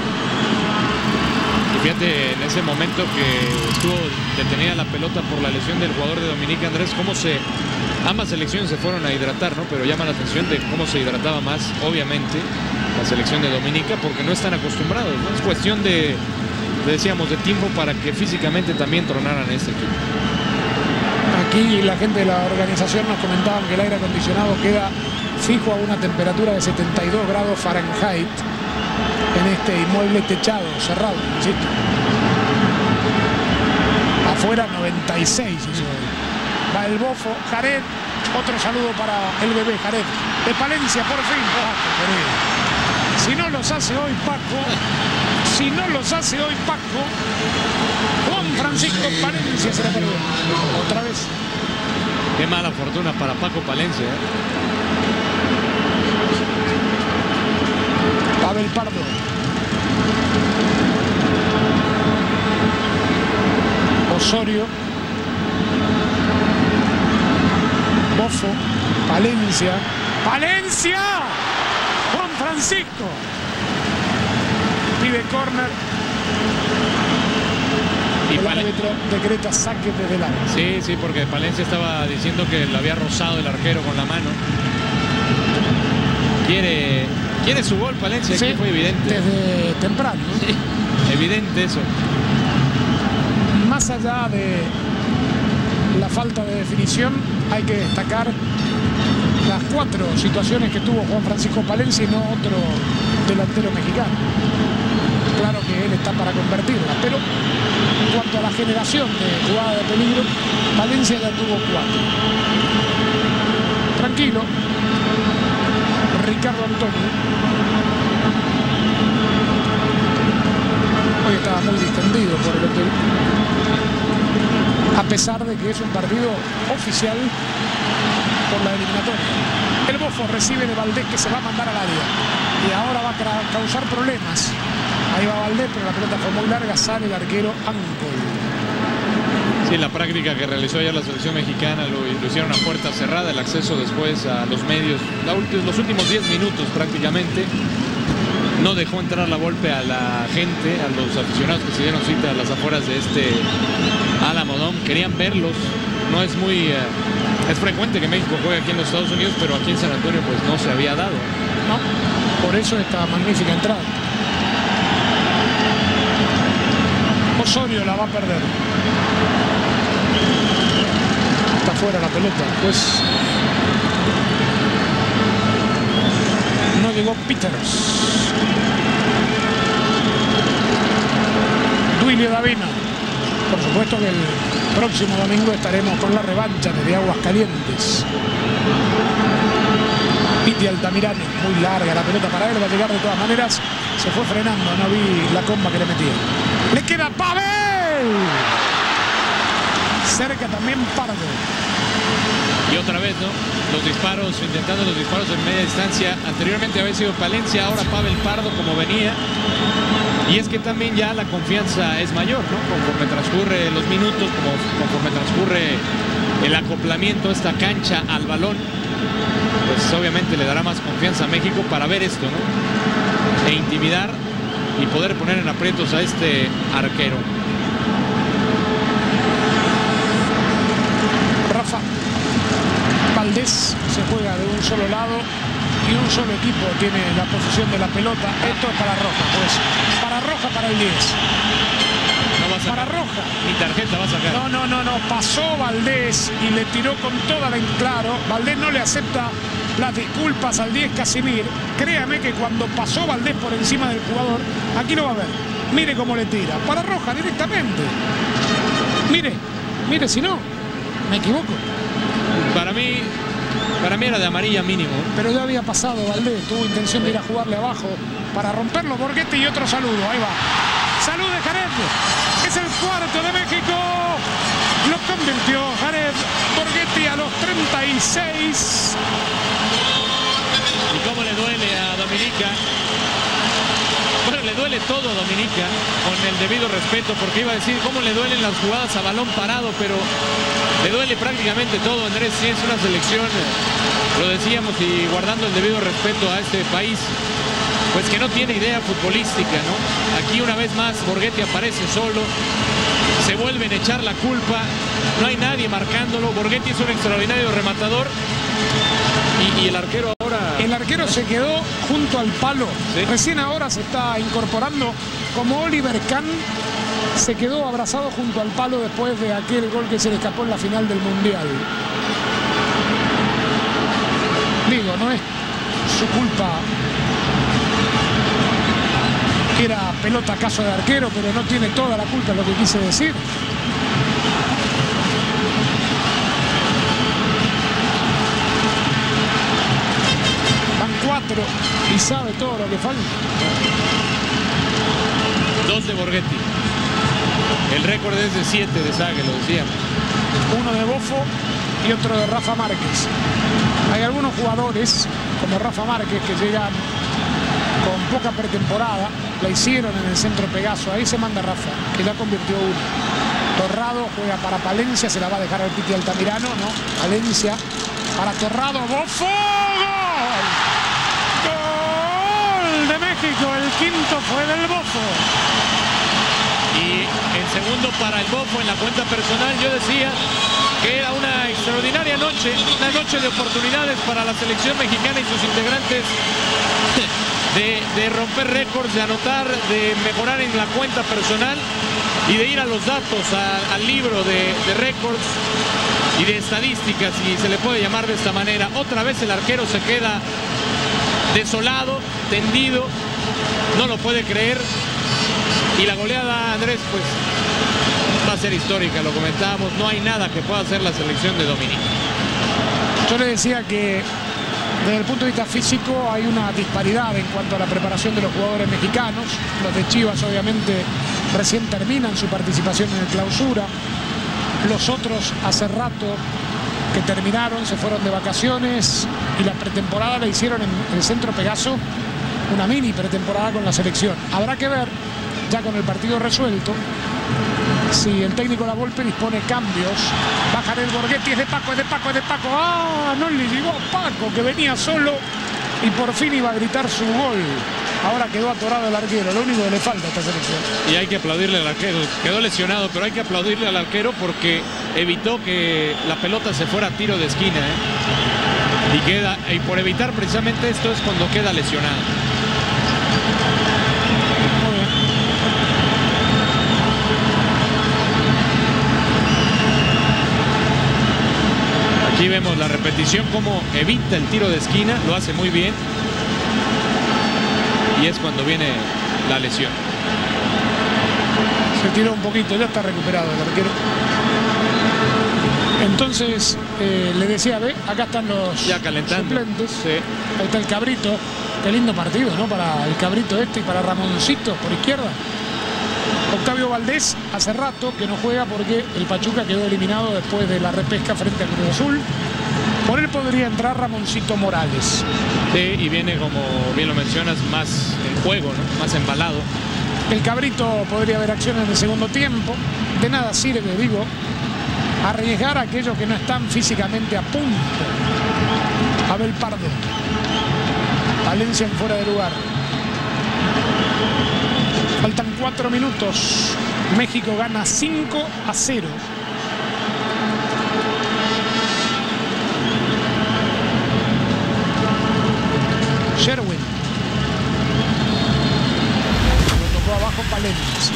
Y fíjate en ese momento que estuvo detenida la pelota por la lesión del jugador de Dominica, Andrés, cómo ambas selecciones se fueron a hidratar, ¿no? Pero llama la atención de cómo se hidrataba más, obviamente, la selección de Dominica, porque no están acostumbrados, ¿no? Es cuestión decíamos, de tiempo para que físicamente también tronaran este equipo. Aquí la gente de la organización nos comentaban que el aire acondicionado queda fijo a una temperatura de 72 grados Fahrenheit en este inmueble techado, cerrado, insisto. Afuera 96 hizo. Va el bofo, Jared, otro saludo para el bebé Jared. De Palencia, por fin. Si no los hace hoy Paco, Juan Francisco Palencia se la perdió. Otra vez. Qué mala fortuna para Paco Palencia, Abel Pardo. Osorio. Bofo. Palencia. ¡Palencia! Juan Francisco. Pide córner. Y el árbitro decreta saque desde el área. Sí, porque Palencia estaba diciendo que le había rozado el arquero con la mano. Quiere su gol Palencia, sí, aquí fue evidente. Desde temprano, ¿no? Sí, evidente eso. Más allá de la falta de definición, hay que destacar las 4 situaciones que tuvo Juan Francisco Palencia y no otro delantero mexicano. Claro que él está para convertirla, pero en cuanto a la generación de jugada de peligro, Palencia ya tuvo 4. Tranquilo. Ricardo Antonio. Hoy estaba muy distendido por el hotel, a pesar de que es un partido oficial por la eliminatoria. El bofo recibe de Valdés, que se va a mandar al área y ahora va a causar problemas. Ahí va Valdés, pero la pelota fue muy larga, sale el arquero Ancol. Sí, la práctica que realizó ayer la selección mexicana lo hicieron a puerta cerrada, el acceso después a los medios, los últimos 10 minutos prácticamente. No dejó entrar la Volpe a la gente, a los aficionados que se dieron cita a las afueras de este Alamo Dome. Querían verlos. No es muy... es frecuente que México juegue aquí en los Estados Unidos, pero aquí en San Antonio pues no se había dado. No, por eso esta magnífica entrada. Osorio la va a perder. Está fuera la pelota, pues no llegó Peters. Duilio Davino. Por supuesto que el próximo domingo estaremos con la revancha de Aguascalientes. Piti Altamirano, muy larga la pelota para él, va a llegar de todas maneras. Se fue frenando, no vi la comba que le metía. Le queda Pavel. Cerca también Pardo. Y otra vez, ¿no? Los disparos, intentando los disparos en media distancia. Anteriormente había sido Palencia, ahora Pavel Pardo como venía. Y es que también ya la confianza es mayor, ¿no? Conforme transcurre los minutos, conforme transcurre el acoplamiento a esta cancha al balón, pues obviamente le dará más confianza a México para ver esto, ¿no? E intimidar y poder poner en aprietos a este arquero. Rafa Valdés se juega de un solo lado y un solo equipo tiene la posesión de la pelota. Esto es para Roja, pues. Para Roja, para el 10. No va a sacar. Para Roja. Ni tarjeta va a sacar. No. Pasó Valdés y le tiró con toda la... Claro, Valdés no le acepta las disculpas al 10 Casimir. Créame que cuando pasó Valdés por encima del jugador, aquí lo va a ver. Mire cómo le tira. Para Roja directamente. Mire si no. Me equivoco. Para mí era de amarilla mínimo. Pero ya había pasado Valdés. Tuvo intención de ir a jugarle abajo para romperlo. Borghetti y otro saludo. Ahí va. Salud de Jared. Es el cuarto de México. Lo convirtió Jared Borghetti a los 36. ¿Y cómo le duele a Dominica? Bueno, le duele todo a Dominica, con el debido respeto, porque iba a decir cómo le duelen las jugadas a balón parado, pero le duele prácticamente todo, Andrés. Sí, es una selección, lo decíamos, y guardando el debido respeto a este país, pues que no tiene idea futbolística, ¿no? Aquí una vez más Borghetti aparece solo, se vuelven a echar la culpa, no hay nadie marcándolo. Borghetti es un extraordinario rematador y el arquero ahora... El arquero se quedó junto al palo. ¿Sí? Recién ahora se está incorporando como Oliver Kahn. Se quedó abrazado junto al palo después de aquel gol que se le escapó en la final del Mundial. Digo, no es su culpa. Era pelota caso de arquero, pero no tiene toda la culpa, es lo que quise decir. Van 4 y sabe todo lo que falta. 2 de Borghetti. El récord es de 7 de Sague, lo decíamos. Uno de Bofo y otro de Rafa Márquez. Hay algunos jugadores, como Rafa Márquez, que llegan con poca pretemporada. La hicieron en el centro Pegaso. Ahí se manda Rafa, que ya convirtió uno. Torrado juega para Palencia, se la va a dejar al Piti Altamirano, ¿no? Palencia para Torrado. ¡Bofo! ¡Gol! ¡Gol de México! El quinto fue del Bofo. Y el segundo para el Bofo en la cuenta personal. Yo decía que era una extraordinaria noche, una noche de oportunidades para la selección mexicana y sus integrantes de romper récords, de anotar, de mejorar en la cuenta personal y de ir a los datos, al libro de récords y de estadísticas, si se le puede llamar de esta manera. Otra vez el arquero se queda desolado, tendido, no lo puede creer. Y la goleada, Andrés, pues va a ser histórica, lo comentábamos. No hay nada que pueda hacer la selección de Dominica. Yo le decía que desde el punto de vista físico hay una disparidad en cuanto a la preparación de los jugadores mexicanos. Los de Chivas obviamente recién terminan su participación en el Clausura. Los otros hace rato que terminaron, se fueron de vacaciones y la pretemporada la hicieron en el centro Pegaso, una mini pretemporada con la selección. Habrá que ver, ya con el partido resuelto, Sí, el técnico La Volpe dispone cambios. Baja el Borghetti, es de Paco, es de Paco, es de Paco. ¡Ah! No le llegó a Paco, que venía solo y por fin iba a gritar su gol. Ahora quedó atorado el arquero, lo único que le falta a esta selección. Y hay que aplaudirle al arquero, quedó lesionado, pero hay que aplaudirle al arquero porque evitó que la pelota se fuera a tiro de esquina, y por evitar precisamente esto es cuando queda lesionado. Muy bien. Aquí vemos la repetición, cómo evita el tiro de esquina, lo hace muy bien. Y es cuando viene la lesión. Se tiró un poquito, ya está recuperado el arquero. Entonces, le decía, ve, acá están los ya calentando suplentes. Sí. Ahí está el Cabrito. Qué lindo partido, ¿no? Para el Cabrito y para Ramoncito por izquierda. Octavio Valdés hace rato que no juega porque el Pachuca quedó eliminado después de la repesca frente a Cruz Azul. Por él podría entrar Ramoncito Morales. Sí, y viene, como bien lo mencionas, más en juego, ¿no? Más embalado. El Cabrito podría haber acción en el segundo tiempo. De nada sirve, digo, arriesgar a aquellos que no están físicamente a punto. Abel Pardo. Valencia en fuera de lugar. Faltan 4 minutos. México gana 5-0. Sherwin. Lo tocó abajo Palencia.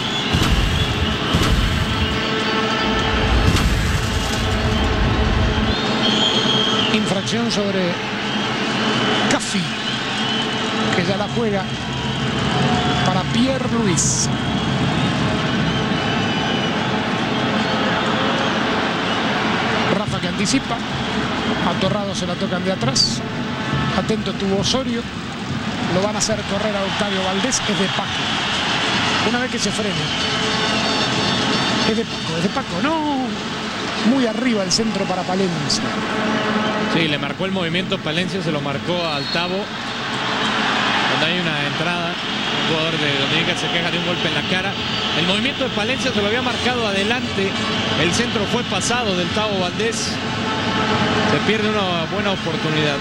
Infracción sobre Caffi, que ya la juega para Pierre Luis. Rafa que anticipa. A Torrado se la tocan de atrás. Atento tuvo Osorio. Lo van a hacer correr a Octavio Valdés. Es de Paco. Una vez que se frena. Es de Paco, es de Paco. No. Muy arriba el centro para Palencia. Sí, le marcó el movimiento Palencia, se lo marcó al Tabo. Donde hay una entrada. Un jugador de Dominica se queja de un golpe en la cara. El movimiento de Palencia se lo había marcado adelante. El centro fue pasado del Tabo Valdés. Se pierde una buena oportunidad.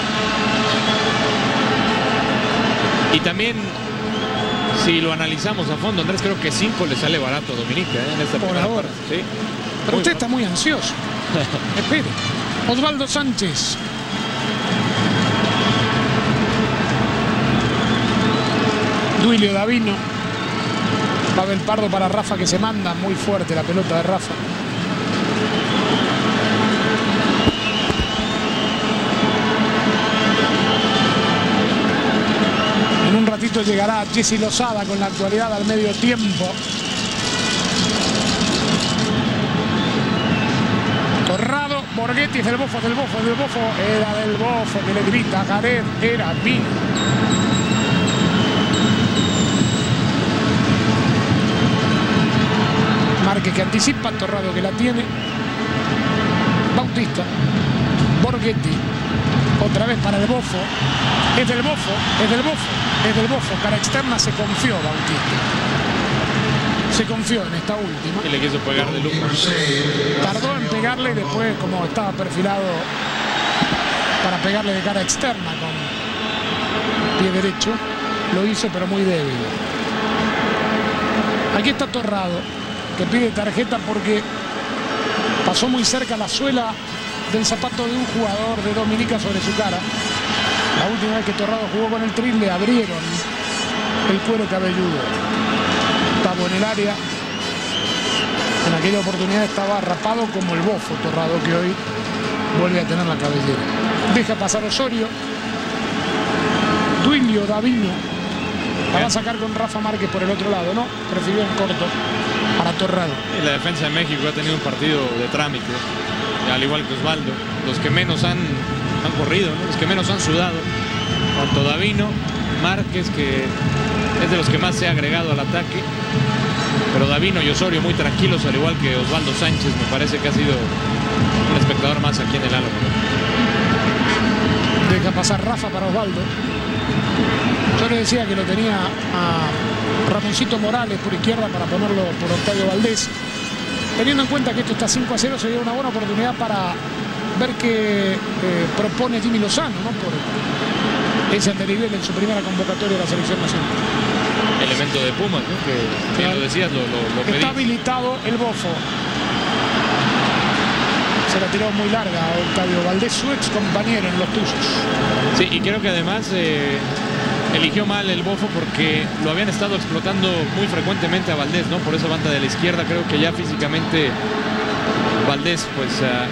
Y también, si lo analizamos a fondo, Andrés, creo que 5 le sale barato a Dominica en esta primera parte. ¿Sí? Pero usted está muy ansioso. Espere. Osvaldo Sánchez. Duilio Davino. Pavel Pardo para Rafa, que se manda muy fuerte la pelota de Rafa. En un ratito llegará Jessy Lozada con la actualidad al medio tiempo. Torrado, Borghetti, es del Bofo, del Bofo, del Bofo. Era del Bofo que le grita a Jared, era mío. Márquez que anticipa, Torrado que la tiene. Bautista, Borghetti, otra vez para el Bofo. Es del Bofo, es del Bofo, es del Bofo. Cara externa, se confió Bautista. Se confió en esta última. Y le quiso pegar de lujo. Tardó en pegarle y después, como estaba perfilado para pegarle de cara externa con pie derecho, lo hizo, pero muy débil. Aquí está Torrado, que pide tarjeta porque pasó muy cerca la suela del zapato de un jugador de Dominica sobre su cara. La última vez que Torrado jugó con el Tri le abrieron el cuero cabelludo. Estaba en el área. En aquella oportunidad estaba rapado como el Bofo Torrado, que hoy vuelve a tener la cabellera. Deja pasar Osorio. Duilio Davino. La va a sacar con Rafa Márquez por el otro lado, ¿no? Prefirió en corto para Torrado. Y la defensa de México ha tenido un partido de trámite, al igual que Osvaldo. Los que menos han corrido, ¿no? Los que menos han sudado. Tanto Davino, Márquez, que es de los que más se ha agregado al ataque. Pero Davino y Osorio muy tranquilos, al igual que Osvaldo Sánchez. Me parece que ha sido un espectador más aquí en el Álamo. Deja pasar Rafa para Osvaldo. Yo le decía que lo tenía a Ramoncito Morales por izquierda para ponerlo por Octavio Valdés. teniendo en cuenta que esto está 5-0, sería una buena oportunidad para ver qué propone Jimmy Lozano, ¿no? Por ese andarivel en su primera convocatoria de la selección nacional. Elemento de Pumas, ¿no? Que lo decías, lo pedís. Está habilitado el Bofo. Se la tiró muy larga a Octavio Valdés, su ex compañero en los Tuzos. Sí, y creo que además eligió mal el Bofo porque lo habían estado explotando muy frecuentemente a Valdés, ¿no? Por esa banda de la izquierda. Creo que ya físicamente Valdés pues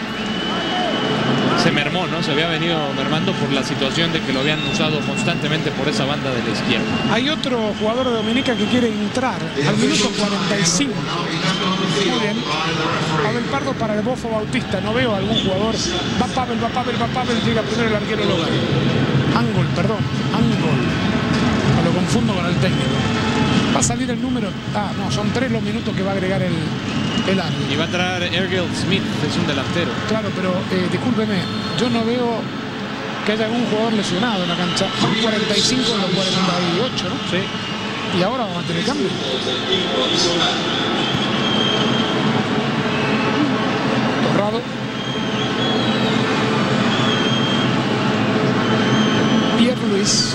se mermó, ¿no? Se había venido mermando por la situación de que lo habían usado constantemente por esa banda de la izquierda. Hay otro jugador de Dominica que quiere entrar al minuto 45. Muy bien. Pavel Pardo para el Bofo Bautista. No veo algún jugador. Va Pavel. Llega primero el arquero Logan. Angol. No lo confundo con el técnico. Va a salir el número. Ah, no, son 3 los minutos que va a agregar el árbitro. Y va a entrar Ergel Smith, que es un delantero. Claro, pero discúlpeme, yo no veo que haya algún jugador lesionado en la cancha. Son 45 en los 48, ¿no? Sí. Y ahora vamos a tener cambio. Torrado. Pierre Luis.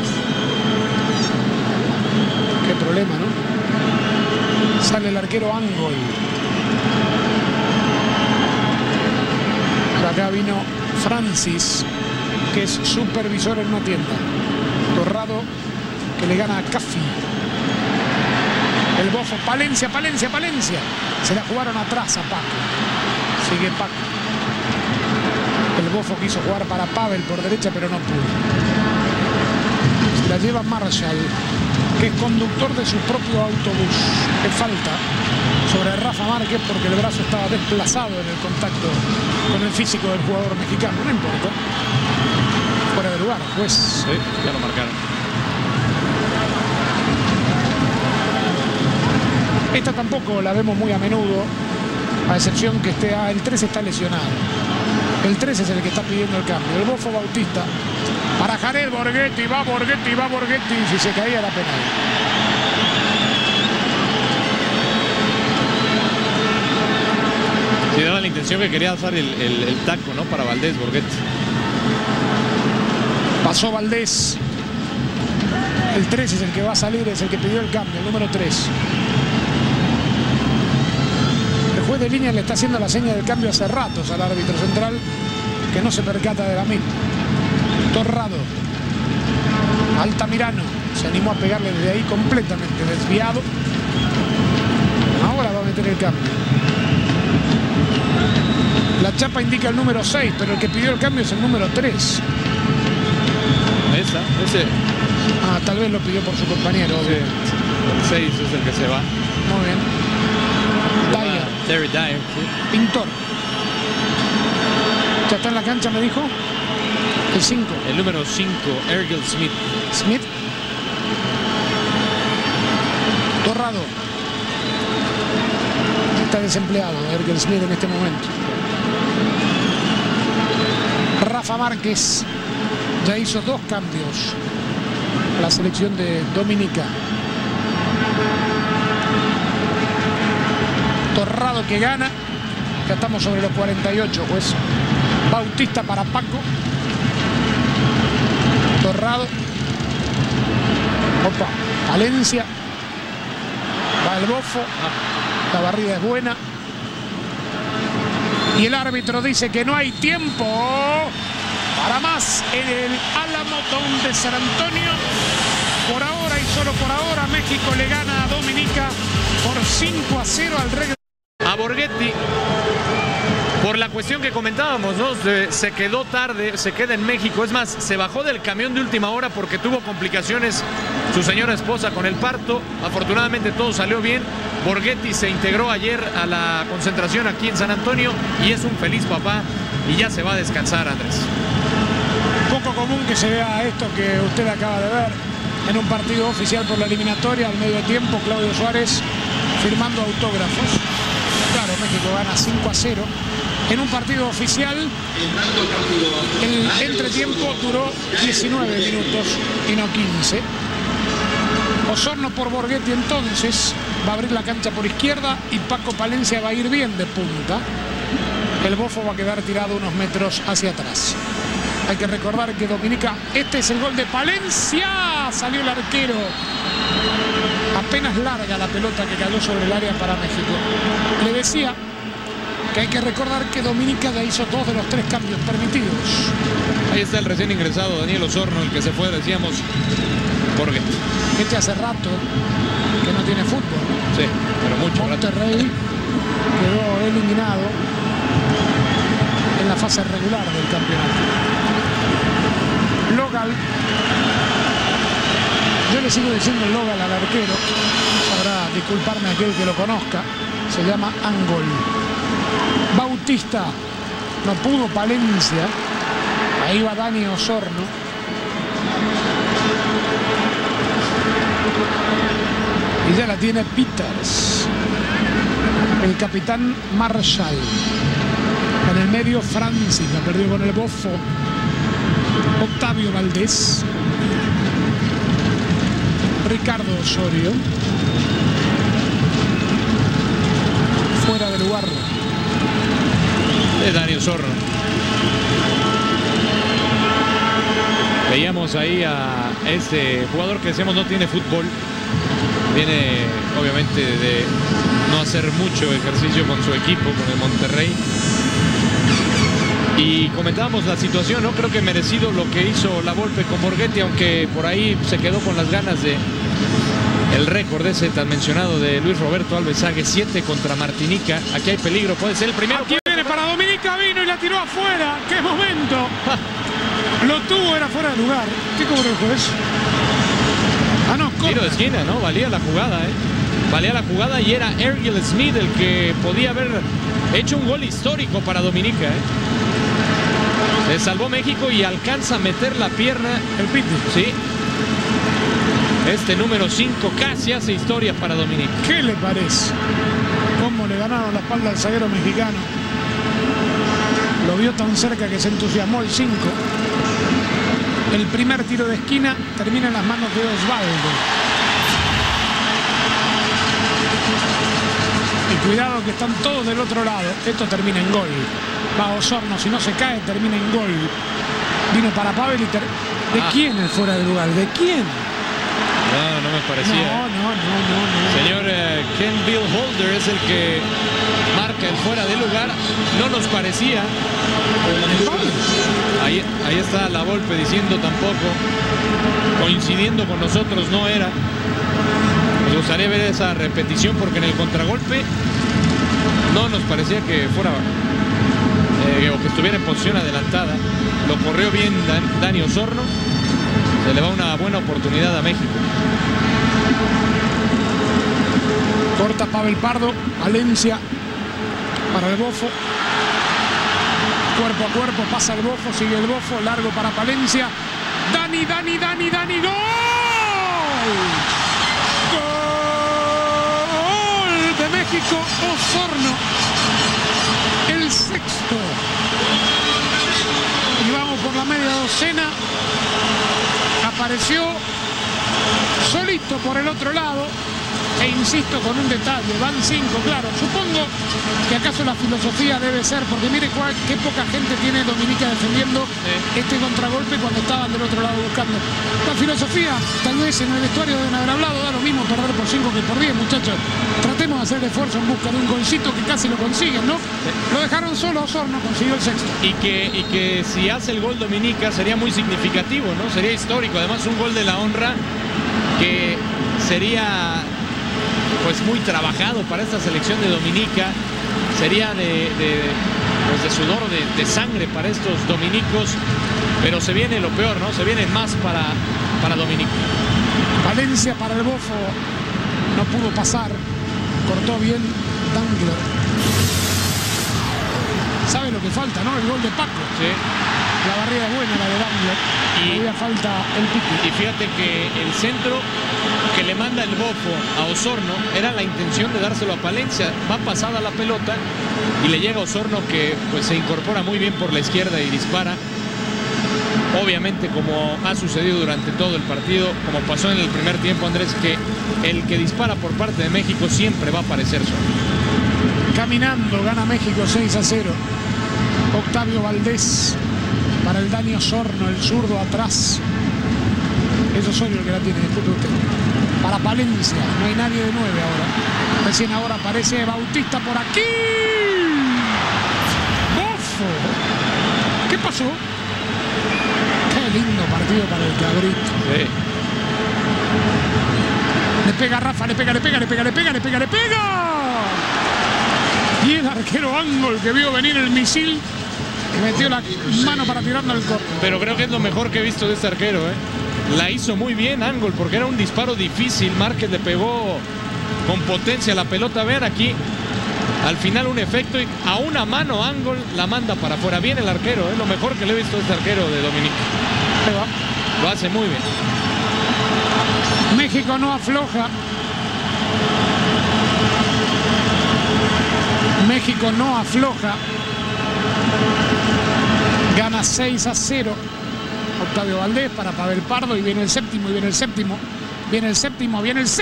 Qué problema, ¿no? Sale el arquero Angol. Por acá vino Francis, que es supervisor en una tienda. Torrado, que le gana a Caffi. El Bofo, Palencia. Se la jugaron atrás a Paco. Sigue Paco. El Bofo quiso jugar para Pavel por derecha, pero no pudo. Se la lleva Marshall, que es conductor de su propio autobús. Que falta sobre Rafa Márquez porque el brazo estaba desplazado en el contacto con el físico del jugador mexicano. No importa. Fuera de lugar, pues. Sí, ya lo marcaron. Esta tampoco la vemos muy a menudo, a excepción que el 13 está lesionado. El 13 es el que está pidiendo el cambio. El Bofo Bautista para Jared Borghetti. Va Borghetti. Si se caía la penal. Sí, daba la intención que quería usar el taco, ¿no? Para Valdés, Borghetti. Pasó Valdés. El 13 es el que va a salir, es el que pidió el cambio, el número 3. El juez de línea le está haciendo la seña del cambio hace ratos al árbitro central, que no se percata de la misma. Torrado. Altamirano. Se animó a pegarle desde ahí completamente desviado. Ahora va a meter el cambio. La chapa indica el número 6, pero el que pidió el cambio es el número 3. Ese. Ah, tal vez lo pidió por su compañero. Sí. El 6 es el que se va. Muy bien. Dyer. Terry Dyer, sí. Pintor. ¿Ya está en la cancha, me dijo? El 5. El número 5, Ergel Smith. Smith. Torrado. Está desempleado Ergel Smith en este momento. Rafa Márquez ya hizo 2 cambios a la selección de Dominica. Torrado que gana. Ya estamos sobre los 48, pues. Bautista para Paco. Torrado. Opa. Palencia. Va el Bofo. La barrida es buena. Y el árbitro dice que no hay tiempo para más en el Álamo Dome de San Antonio. Por ahora y solo por ahora, México le gana a Dominica por 5-0 al regreso. A Borghetti, por la cuestión que comentábamos, ¿no? Se quedó tarde, se queda en México. Es más, se bajó del camión de última hora porque tuvo complicaciones su señora esposa con el parto. Afortunadamente todo salió bien. Borghetti se integró ayer a la concentración aquí en San Antonio y es un feliz papá y ya se va a descansar, Andrés. Poco común que se vea esto que usted acaba de ver en un partido oficial por la eliminatoria. Al medio tiempo, Claudio Suárez firmando autógrafos. Claro, México gana 5-0 en un partido oficial. El entretiempo duró 19 minutos y no 15. Osorno por Borghetti entonces. va a abrir la cancha por izquierda y Paco Palencia va a ir bien de punta. El Bofo va a quedar tirado unos metros hacia atrás. Hay que recordar que Dominica, este es el gol de Palencia. Salió el arquero. Apenas larga la pelota que cayó sobre el área para México. Le decía que hay que recordar que Dominica ya hizo 2 de los 3 cambios permitidos. Ahí está el recién ingresado Daniel Osorno, el que se fue, decíamos, porque este hace rato que no tiene fútbol. Sí, pero mucho. Monterrey quedó eliminado en la fase regular del campeonato. Logal, yo le sigo diciendo Logal al arquero, sabrá disculparme aquel que lo conozca, se llama Angol. Bautista, no pudo Palencia, ahí va Dani Osorno. Y ya la tiene Peters, el capitán Marshall. En el medio Francis, la perdió con el Bofo. Octavio Valdés. Ricardo Osorio. Fuera de lugar. Es Dani Osorno. Veíamos ahí a este jugador que decíamos no tiene fútbol. Viene obviamente de no hacer mucho ejercicio con su equipo, con el Monterrey. Y comentábamos la situación, ¿no? Creo que merecido lo que hizo la Volpe con Borghetti, aunque por ahí se quedó con las ganas de el récord ese tan mencionado de Luis Roberto Alvesague, 7 contra Martinica. Aquí hay peligro, puede ser el primero. Aquí viene para Dominica, vino y la tiró afuera. ¡Qué momento! Lo tuvo, era fuera de lugar. ¿Qué cobró el juez? Ah, no, tiro de esquina, ¿no? Valía la jugada, ¿eh? Valía la jugada y era Ergil Smith el que podía haber hecho un gol histórico para Dominica, ¿eh? Se salvó México y alcanza a meter la pierna. El Piti. Sí. Este número 5 casi hace historia para Dominica. ¿Qué le parece? Cómo le ganaron la espalda al zaguero mexicano. Lo vio tan cerca que se entusiasmó el 5. El primer tiro de esquina termina en las manos de Osvaldo. Y cuidado que están todos del otro lado. Esto termina en gol. Va Osorno, si no se cae, termina en gol. Vino para Pavel y ¿de quién el fuera de lugar? ¿De quién? No me parecía. No. Señor Ken Bill Holder es el que marca el fuera de lugar. No nos parecía. Ahí está la Volpe diciendo tampoco. Coincidiendo con nosotros no era. Nos gustaría ver esa repetición porque en el contragolpe no nos parecía que fuera o que estuviera en posición adelantada. Lo corrió bien Dani Osorno. Se le va una buena oportunidad a México. Corta Pavel Pardo. Valencia para el Bofo. Cuerpo a cuerpo pasa el Bofo. Sigue el Bofo. Largo para Palencia. Dani. ¡Gol! ¡Gol de México! Osorno. El sexto. Y vamos por la media docena. Apareció solito por el otro lado. E insisto con un detalle, van 5, claro. Supongo que acaso la filosofía debe ser, porque mire qué poca gente tiene Dominica defendiendo este contragolpe cuando estaban del otro lado buscando. La filosofía, tal vez en el vestuario deben haber hablado, da lo mismo perder por 5 que por 10, muchachos. Tratemos de hacer el esfuerzo en busca de un golcito que casi lo consiguen, ¿no? Lo dejaron solo, Osorno consiguió el sexto. Y que si hace el gol Dominica sería muy significativo, ¿no? Sería histórico, además un gol de la honra que sería pues muy trabajado para esta selección de Dominica. Sería de sudor, de sangre para estos dominicos, pero se viene lo peor, ¿no? Se viene más para Dominica. Valencia para el Bofo, no pudo pasar, cortó bien Dangler. ¿Sabe lo que falta, no? El gol de Paco. Sí. La barrera es buena, la de Dangler. Y todavía falta el Piqui. Y fíjate que el centro que le manda el Bofo a Osorno era la intención de dárselo a Palencia. Va pasada la pelota y le llega a Osorno, que pues se incorpora muy bien por la izquierda y dispara. Obviamente, como ha sucedido durante todo el partido, como pasó en el primer tiempo, Andrés, que el que dispara por parte de México siempre va a aparecer solo. Caminando, gana México 6-0. Octavio Valdés para el Dani Osorno, el zurdo atrás. Es Osorio el que la tiene, disculpe usted. Para Palencia, no hay nadie de 9 ahora. Recién ahora aparece Bautista por aquí. ¡Bofo! ¿Qué pasó? Qué lindo partido para el Cabrito. Sí. Le pega a Rafa, le pega. Y el arquero Angol, que vio venir el misil, y metió la mano para tirarlo al corto. Pero creo que es lo mejor que he visto de este arquero, ¿eh? La hizo muy bien Angol, porque era un disparo difícil. Márquez le pegó con potencia a la pelota. Vean aquí, al final un efecto, y a una mano Angol la manda para afuera. Bien el arquero, es lo mejor que le he visto a este arquero de Dominica. Lo hace muy bien. México no afloja. México no afloja. Gana 6-0. Octavio Valdés para Pavel Pardo, y viene el séptimo, Viene el séptimo.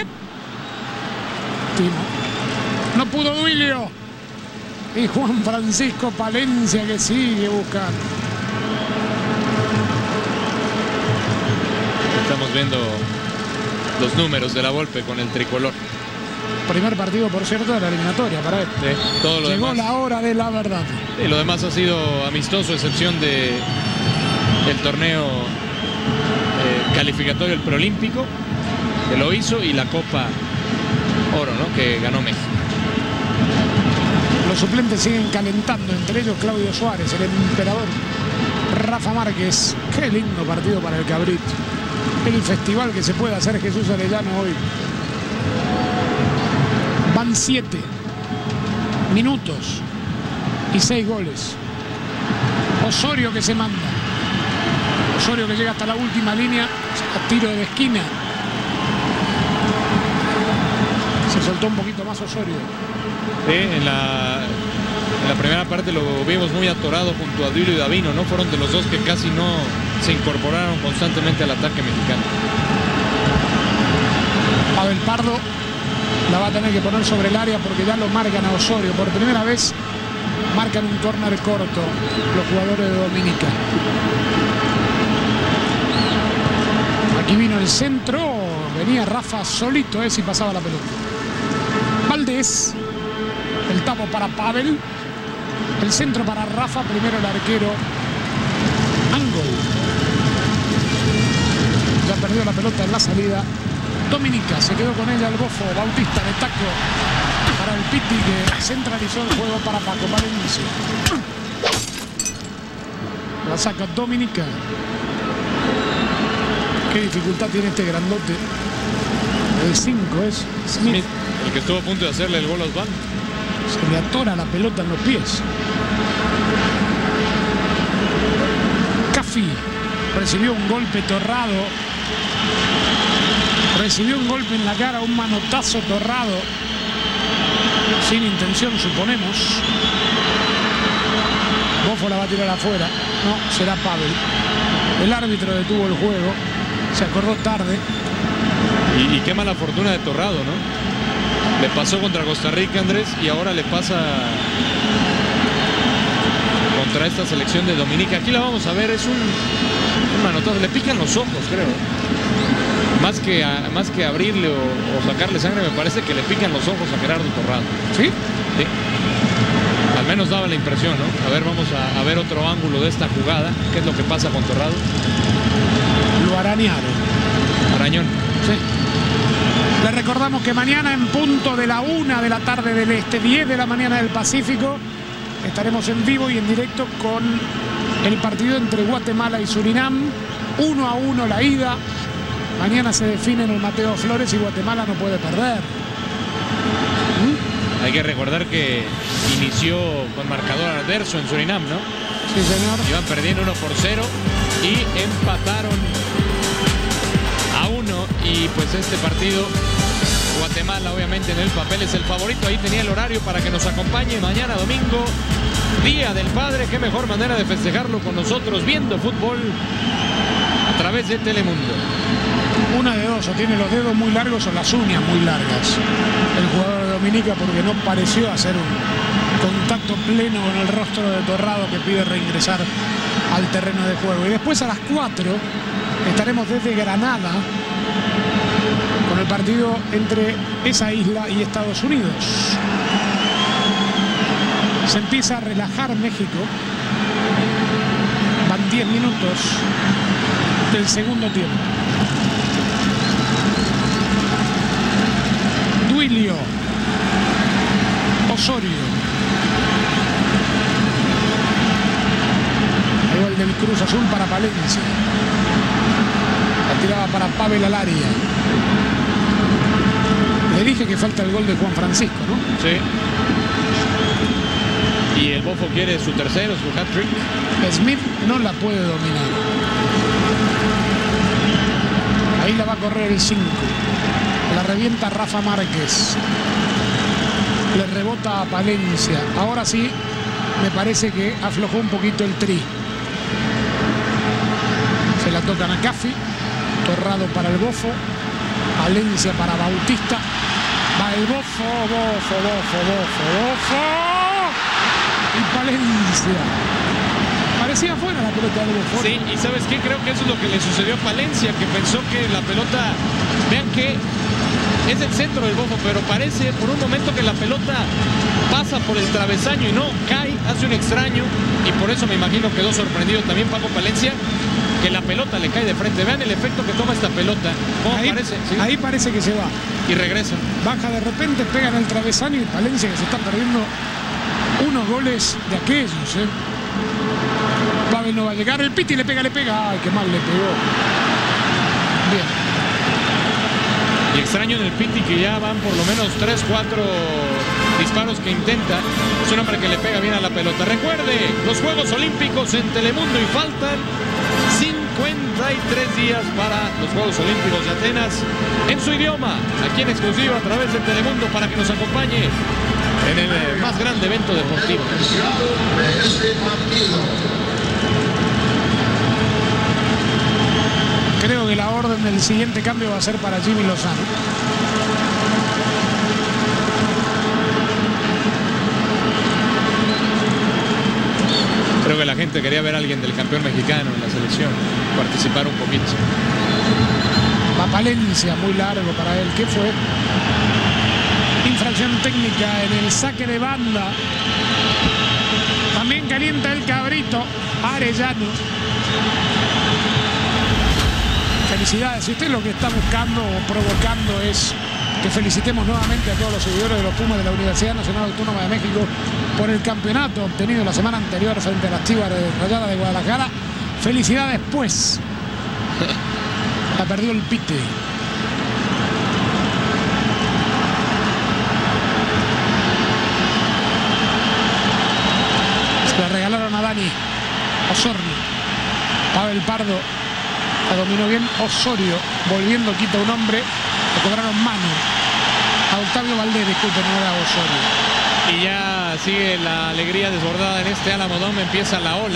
No pudo Duilio. Y Juan Francisco Palencia, que sigue buscando. Estamos viendo los números de la Volpe con el tricolor. Primer partido, por cierto, de la eliminatoria para él. Sí, todo lo Llegó demás. la hora de la verdad. Y lo demás ha sido amistoso, excepción de el torneo calificatorio, el preolímpico, que lo hizo, y la Copa Oro, ¿no?, que ganó México. Los suplentes siguen calentando, entre ellos Claudio Suárez, el emperador, Rafa Márquez. Qué lindo partido para el Cabrito. El festival que se puede hacer Jesús Arellano hoy. Van 7 minutos y 6 goles. Osorio que se manda. Osorio que llega hasta la última línea a tiro de esquina. Se soltó un poquito más Osorio. Sí, en la primera parte lo vimos muy atorado junto a Duilio y Davino, ¿no? Fueron de los dos que casi no se incorporaron constantemente al ataque mexicano. Pavel Pardo la va a tener que poner sobre el área porque ya lo marcan a Osorio. Por primera vez marcan un córner corto los jugadores de Dominica. Aquí vino el centro, venía Rafa solito, si pasaba la pelota. Valdés, el tapo para Pavel, el centro para Rafa, primero el arquero Angol. Ya perdió la pelota en la salida. Dominica se quedó con ella el Bofo. Bautista de taco para el Piti, que centralizó el juego para Paco Palencia. La saca Dominica. Qué dificultad tiene este grandote. El 5 es Smith. El que estuvo a punto de hacerle el gol a Osvaldo. Se le atora la pelota en los pies. Caffi recibió un golpe torrado. Recibió un golpe en la cara, un manotazo torrado. Sin intención, suponemos. Bofo la va a tirar afuera. No, será Pavel. El árbitro detuvo el juego. Se acordó tarde. Y qué mala fortuna de Torrado, ¿no? Le pasó contra Costa Rica, Andrés, y ahora le pasa contra esta selección de Dominica. Aquí la vamos a ver, es un manotazo. Le pican los ojos, creo. Más que abrirle o sacarle sangre, me parece que le pican los ojos a Gerardo Torrado. ¿Sí? Sí. Al menos daba la impresión, ¿no? A ver, vamos a ver otro ángulo de esta jugada. ¿Qué es lo que pasa con Torrado? Lo arañaron. Arañón. Sí. Le recordamos que mañana en punto de la 1 de la tarde del Este, 10 de la mañana del Pacífico, estaremos en vivo y en directo con el partido entre Guatemala y Surinam. 1-1 la ida. Mañana se define en el Mateo Flores y Guatemala no puede perder. Hay que recordar que inició con marcador adverso en Surinam, ¿no? Sí, señor. Iban perdiendo 1-0 y empataron a 1. Y pues este partido, Guatemala obviamente en el papel es el favorito. Ahí tenía el horario para que nos acompañe mañana domingo Día del Padre, qué mejor manera de festejarlo con nosotros viendo fútbol a través de Telemundo. Una de dos, o tiene los dedos muy largos o las uñas muy largas el jugador de Dominica, porque no pareció hacer un contacto pleno con el rostro de Torrado, que pide reingresar al terreno de juego. Y después a las 4 estaremos desde Granada con el partido entre esa isla y Estados Unidos. Se empieza a relajar México. Van 10 minutos del segundo tiempo. Duilio, Osorio. El gol del Cruz Azul para Palencia. La tiraba para Pavel Alaria. Le dije que falta el gol de Juan Francisco, ¿no? Sí. Y el Bofo quiere su tercero, su hat-trick. Smith no la puede dominar. Ahí la va a correr el 5. La revienta Rafa Márquez. Le rebota a Palencia. Ahora sí, me parece que aflojó un poquito el Tri. Se la tocan a Caffi. Torrado para el Bofo. Palencia para Bautista. Va el Bofo. Y Palencia. Parecía fuera la pelota del Bofo. Sí, y ¿sabes qué? Creo que eso es lo que le sucedió a Palencia, que pensó que la pelota, vean que es el centro del Bofo, pero parece por un momento que la pelota pasa por el travesaño y no, cae, hace un extraño, y por eso me imagino quedó sorprendido también Paco Palencia, que la pelota le cae de frente. Vean el efecto que toma esta pelota. Ahí parece, ¿sí? Ahí parece que se va. Y regresa. Baja de repente, pega en el travesaño y Palencia, que se está perdiendo unos goles de aquellos, ¿eh? Pavel no va a llegar, el Piti le pega. Ay, qué mal le pegó. Bien. Y extraño en el Piti que ya van por lo menos 3, 4 disparos que intenta. Es un hombre que le pega bien a la pelota. Recuerde, los Juegos Olímpicos en Telemundo y faltan 53 días para los Juegos Olímpicos de Atenas en su idioma, aquí en exclusiva a través de Telemundo, para que nos acompañe en el más grande evento deportivo. Creo que la orden del siguiente cambio va a ser para Jimmy Lozano. Creo que la gente quería ver a alguien del campeón mexicano en la selección, participar un poquito. Va Palencia, muy largo para él. ¿Qué fue? Infracción técnica en el saque de banda. También calienta el cabrito Arellano. Felicidades. Si usted lo que está buscando o provocando es que felicitemos nuevamente a todos los seguidores de los Pumas de la Universidad Nacional Autónoma de México por el campeonato obtenido la semana anterior frente a las Chivas de Rayadas de Guadalajara. Felicidades, pues. La perdió el Pite. Se la regalaron a Dani Osorno. Pavel Pardo la dominó bien. Osorio volviendo, quita un hombre. Le cobraron mano a Octavio Valdés, disculpe, no era Osorio. Y ya sigue la alegría desbordada en este Álamo Dome. Empieza la ola.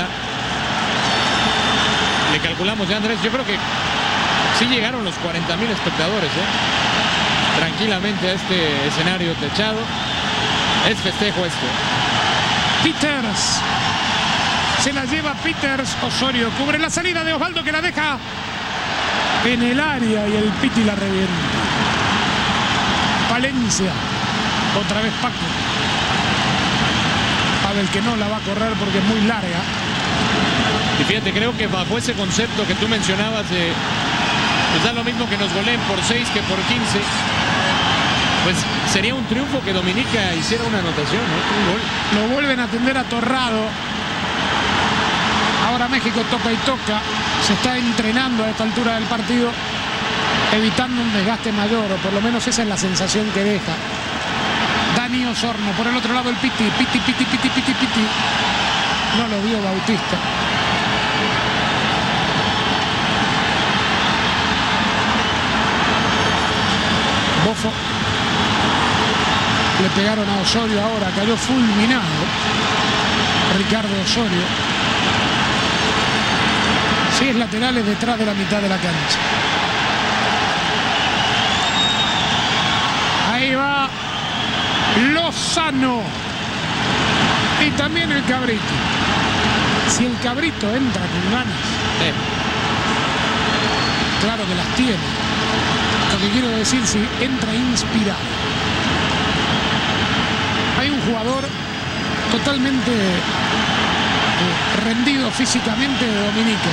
Le calculamos ya, Andrés, yo creo que sí llegaron los 40,000 espectadores, tranquilamente a este escenario techado. Es festejo esto. Peters. Se la lleva Peters. Osorio cubre la salida de Osvaldo, que la deja en el área y el Piti la revienta. Palencia. Otra vez Paco. Pavel, que no la va a correr porque es muy larga. Y fíjate, creo que bajo ese concepto que tú mencionabas de pues da lo mismo que nos goleen por 6 que por 15, pues sería un triunfo que Dominica hiciera una anotación, ¿no? Un gol. Lo vuelven a atender a Torrado. Ahora México toca y toca. Se está entrenando a esta altura del partido, evitando un desgaste mayor, o por lo menos esa es la sensación que deja. Dani Osorno, por el otro lado el Piti. No lo vio Bautista. Bofo. Le pegaron a Osorio ahora, cayó fulminado. Ricardo Osorio. Si es lateral, es detrás de la mitad de la cancha. Ahí va Lozano. Y también el Cabrito. Si el Cabrito entra con ganas, claro que las tiene. Lo que quiero decir, si entra inspirado. Hay un jugador totalmente rendido físicamente de Dominica.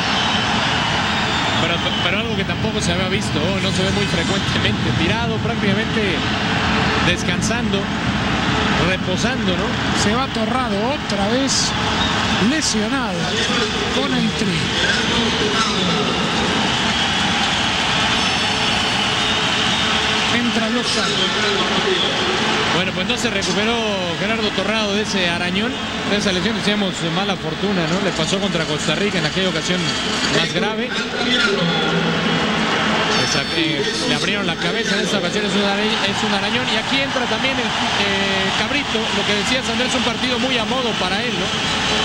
Pero algo que tampoco se había visto, no se ve muy frecuentemente, tirado, prácticamente descansando, reposando, ¿no? Se va Torrado otra vez lesionado con el tri. Entra Lozano. Bueno, pues no se recuperó Gerardo Torrado de ese arañón, de esa lesión, decíamos mala fortuna, ¿no? Le pasó contra Costa Rica en aquella ocasión más grave. Le abrieron la cabeza, en esta ocasión es un arañón. Y aquí entra también el Cabrito, lo que decías, Andrés, un partido muy a modo para él, ¿no?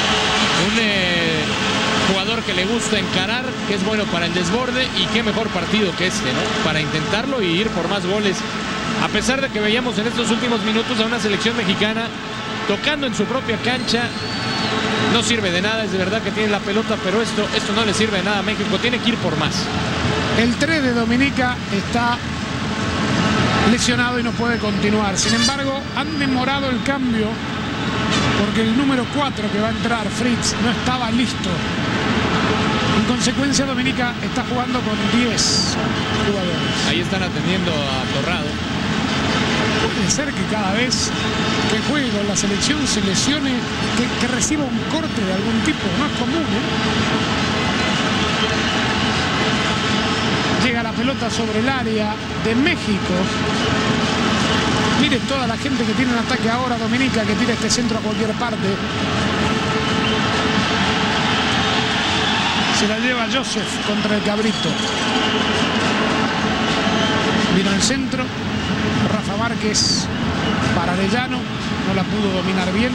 Un jugador que le gusta encarar, que es bueno para el desborde, y qué mejor partido que este, ¿no? Para intentarlo y ir por más goles. A pesar de que veíamos en estos últimos minutos a una selección mexicana tocando en su propia cancha, no sirve de nada, es de verdad que tiene la pelota, pero esto no le sirve de nada a México, tiene que ir por más. El 3 de Dominica está lesionado y no puede continuar. Sin embargo, han demorado el cambio porque el número 4 que va a entrar, Fritz, no estaba listo. En consecuencia, Dominica está jugando con 10 jugadores. Ahí están atendiendo a Torrado. Puede ser que cada vez que juegue con la selección se lesione, que reciba un corte de algún tipo. No es común, Llega la pelota sobre el área de México. Miren toda la gente que tiene un ataque ahora, Dominica, que tira este centro a cualquier parte. Se la lleva Joseph contra el Cabrito. Vino el centro. Rafa Márquez para Arellano. No la pudo dominar bien.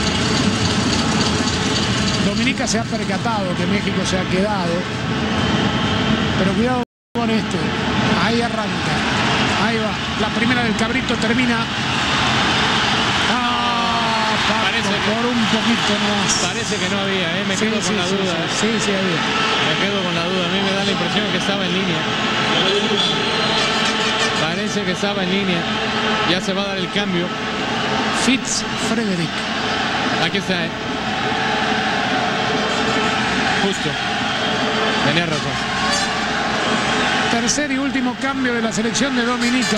Dominica se ha percatado que México se ha quedado. Pero cuidado con este. Ahí arranca. Ahí va. La primera del Cabrito termina. Por un poquito más. Parece que no había, me quedo con la duda. Sí, había. Me quedo con la duda. A mí me da la impresión que estaba en línea. Parece que estaba en línea. Ya se va a dar el cambio. Fitz Frederick. Aquí está, Justo. Tenía razón. Tercer y último cambio de la selección de Dominica.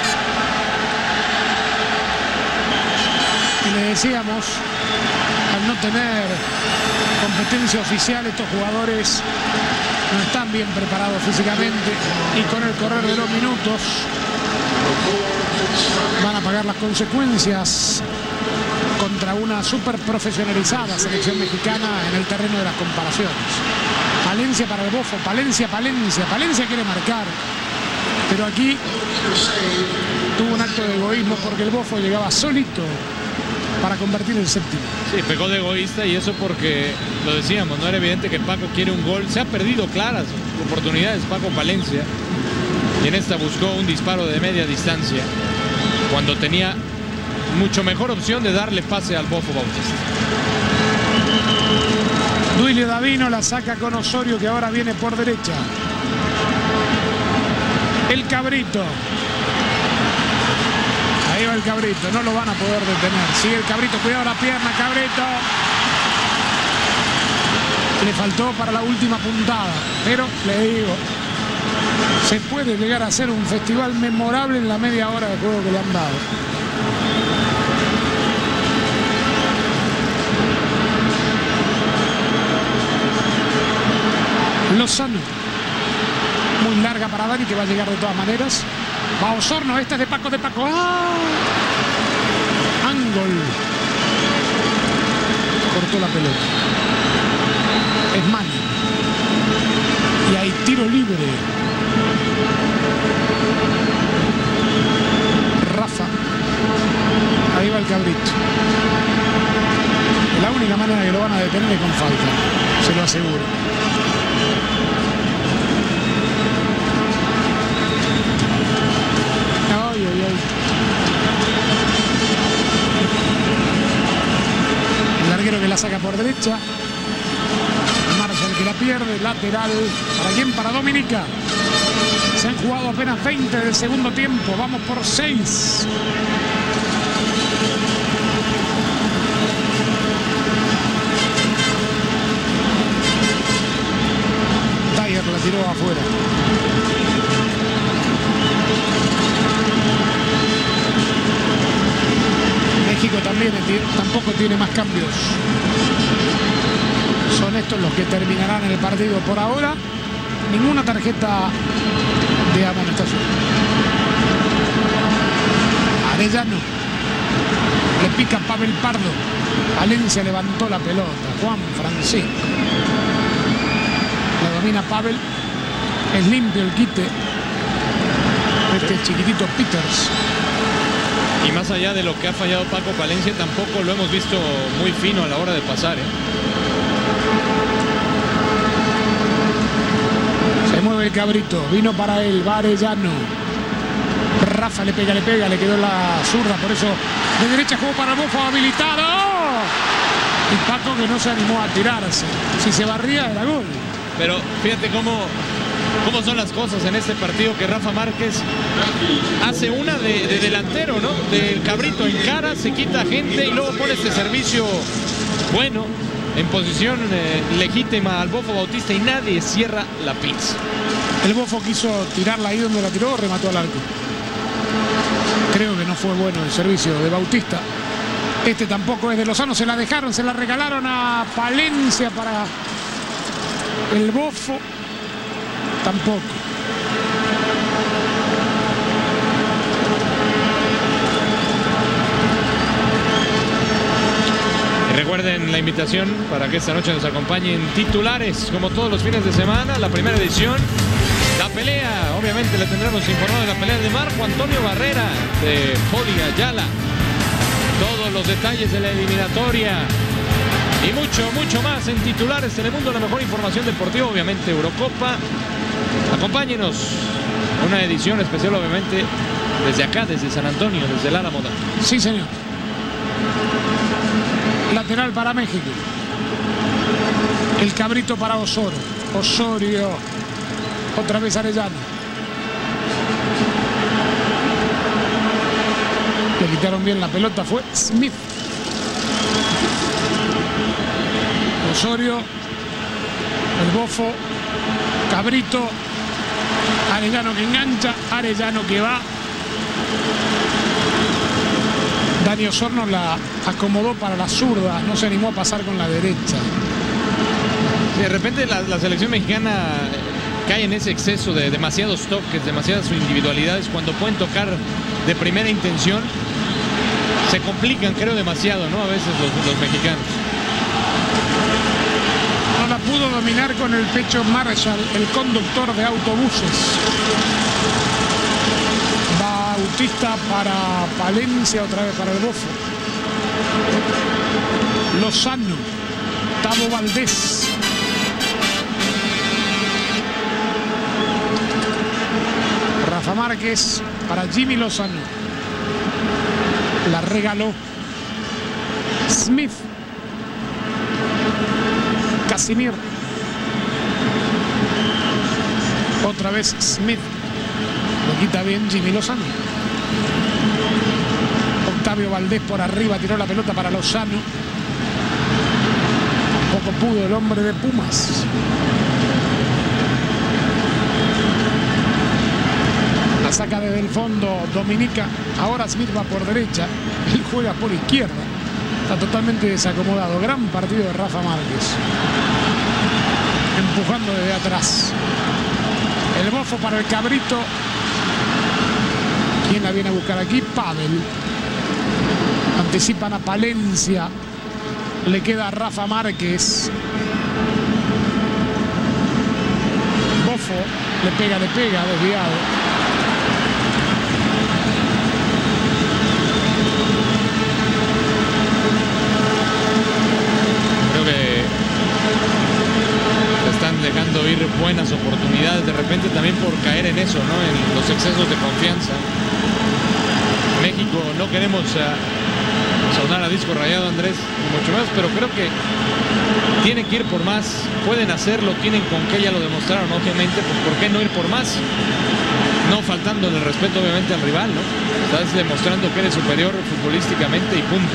Y le decíamos, al no tener competencia oficial, estos jugadores no están bien preparados físicamente y con el correr de los minutos van a pagar las consecuencias contra una súper profesionalizada selección mexicana en el terreno de las comparaciones. Palencia para el Bofo, Palencia quiere marcar, pero aquí tuvo un acto de egoísmo porque el Bofo llegaba solito para convertir el séptimo. Sí, pegó de egoísta, y eso porque, lo decíamos, no era evidente que Paco quiere un gol. Se ha perdido claras oportunidades Paco Palencia, y en esta buscó un disparo de media distancia cuando tenía mucho mejor opción de darle pase al Bofo Bautista. Duilio Davino la saca con Osorio, que ahora viene por derecha. El Cabrito. Ahí va el Cabrito, no lo van a poder detener. Sigue el Cabrito, cuidado la pierna, Cabrito. Le faltó para la última puntada, pero le digo, se puede llegar a hacer un festival memorable en la media hora de juego que le han dado. Lozano. Muy larga para Dani, que va a llegar de todas maneras. Va Osorno, esta es de Paco, ¡Ah! Angol. Cortó la pelota. Es Mani. Y hay tiro libre. Rafa. Ahí va el Cabrito. La única manera manera que lo van a detener es con falta, se lo aseguro. Ay, ay, ay. El larguero que la saca por derecha. Marshall que la pierde, lateral. ¿Para quién? Para Dominica. Se han jugado apenas 20 del segundo tiempo. Vamos por 6. Dyer la tiró afuera. México también tampoco tiene más cambios. Son estos los que terminarán el partido por ahora. Ninguna tarjeta de amonestación. Arellano. Le pica Pavel Pardo. Valencia levantó la pelota. Juan Francisco. La domina Pavel. Es limpio el quite. Este chiquitito Peters. Y más allá de lo que ha fallado Paco Palencia, tampoco lo hemos visto muy fino a la hora de pasar, ¿eh? Se mueve el Cabrito, vino para él, va Arellano. Rafa le pega, le quedó la zurda, por eso de derecha jugó para el Bofo habilitado. Y Paco que no se animó a tirarse. Si se barría era gol. Pero fíjate cómo son las cosas en este partido, que Rafa Márquez hace una de delantero, ¿no? Del Cabrito en cara, se quita gente y luego pone este servicio bueno, en posición legítima al Bofo Bautista y nadie cierra la pinza. El Bofo quiso tirarla ahí donde la tiró, remató al arco. Creo que no fue bueno el servicio de Bautista. Este tampoco es de Lozano, se la dejaron, se la regalaron a Palencia para el Bofo. Tampoco. Y recuerden la invitación para que esta noche nos acompañen titulares, como todos los fines de semana, la primera edición. La pelea, obviamente le tendremos informado de la pelea de Marco Antonio Barrera, de Jody Ayala. Todos los detalles de la eliminatoria. Y mucho más en titulares Telemundo, la mejor información deportiva, obviamente Eurocopa. Acompáñenos, una edición especial obviamente desde acá, desde San Antonio, desde el Álamo. Sí, señor. Lateral para México. El Cabrito para Osorio. Osorio. Otra vez Arellano. Le quitaron bien la pelota, fue Smith. Osorio. El Bofo. Cabrito. Arellano que engancha, Arellano que va. Dani Osorno la acomodó para la zurda, no se animó a pasar con la derecha. De repente la selección mexicana cae en ese exceso de demasiados toques, demasiadas individualidades. Cuando pueden tocar de primera intención, se complican, creo, demasiado, ¿no? A veces los mexicanos. No la pudo dominar con el pecho Marshall, el conductor de autobuses. Bautista para Palencia, otra vez para el Bofo. Lozano, Tavo Valdés. Rafa Márquez para Jimmy Lozano. La regaló Smith. Casimir. Otra vez Smith. Lo quita bien Jimmy Lozano. Octavio Valdés por arriba, tiró la pelota para Lozano. Tampoco pudo el hombre de Pumas. La saca desde el fondo Dominica. Ahora Smith va por derecha. Él juega por izquierda. Está totalmente desacomodado. Gran partido de Rafa Márquez. Empujando desde atrás. El Bofo para el Cabrito. ¿Quién la viene a buscar aquí? Pavel. Anticipan a Palencia. Le queda a Rafa Márquez. Bofo le pega, desviado. buenas oportunidades, de repente también por caer en eso, ¿no? En los excesos de confianza. México no queremos sonar a disco rayado, Andrés, ni mucho más, pero creo que tienen que ir por más, pueden hacerlo, tienen con qué, ya lo demostraron, obviamente, pues ¿por qué no ir por más? No faltando el respeto obviamente al rival, ¿no? Estás demostrando que eres superior futbolísticamente y punto.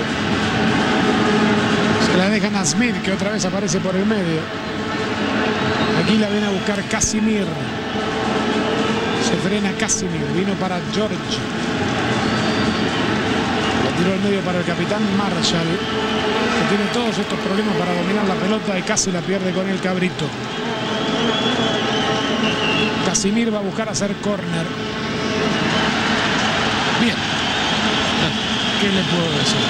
Se la dejan a Smith, que otra vez aparece por el medio. Aquí la viene a buscar Casimir. Se frena Casimir, vino para George. La tiró al medio para el capitán Marshall, que tiene todos estos problemas para dominar la pelota y casi la pierde con el Cabrito. Casimir va a buscar hacer córner. Bien. ¿Qué le puedo decir?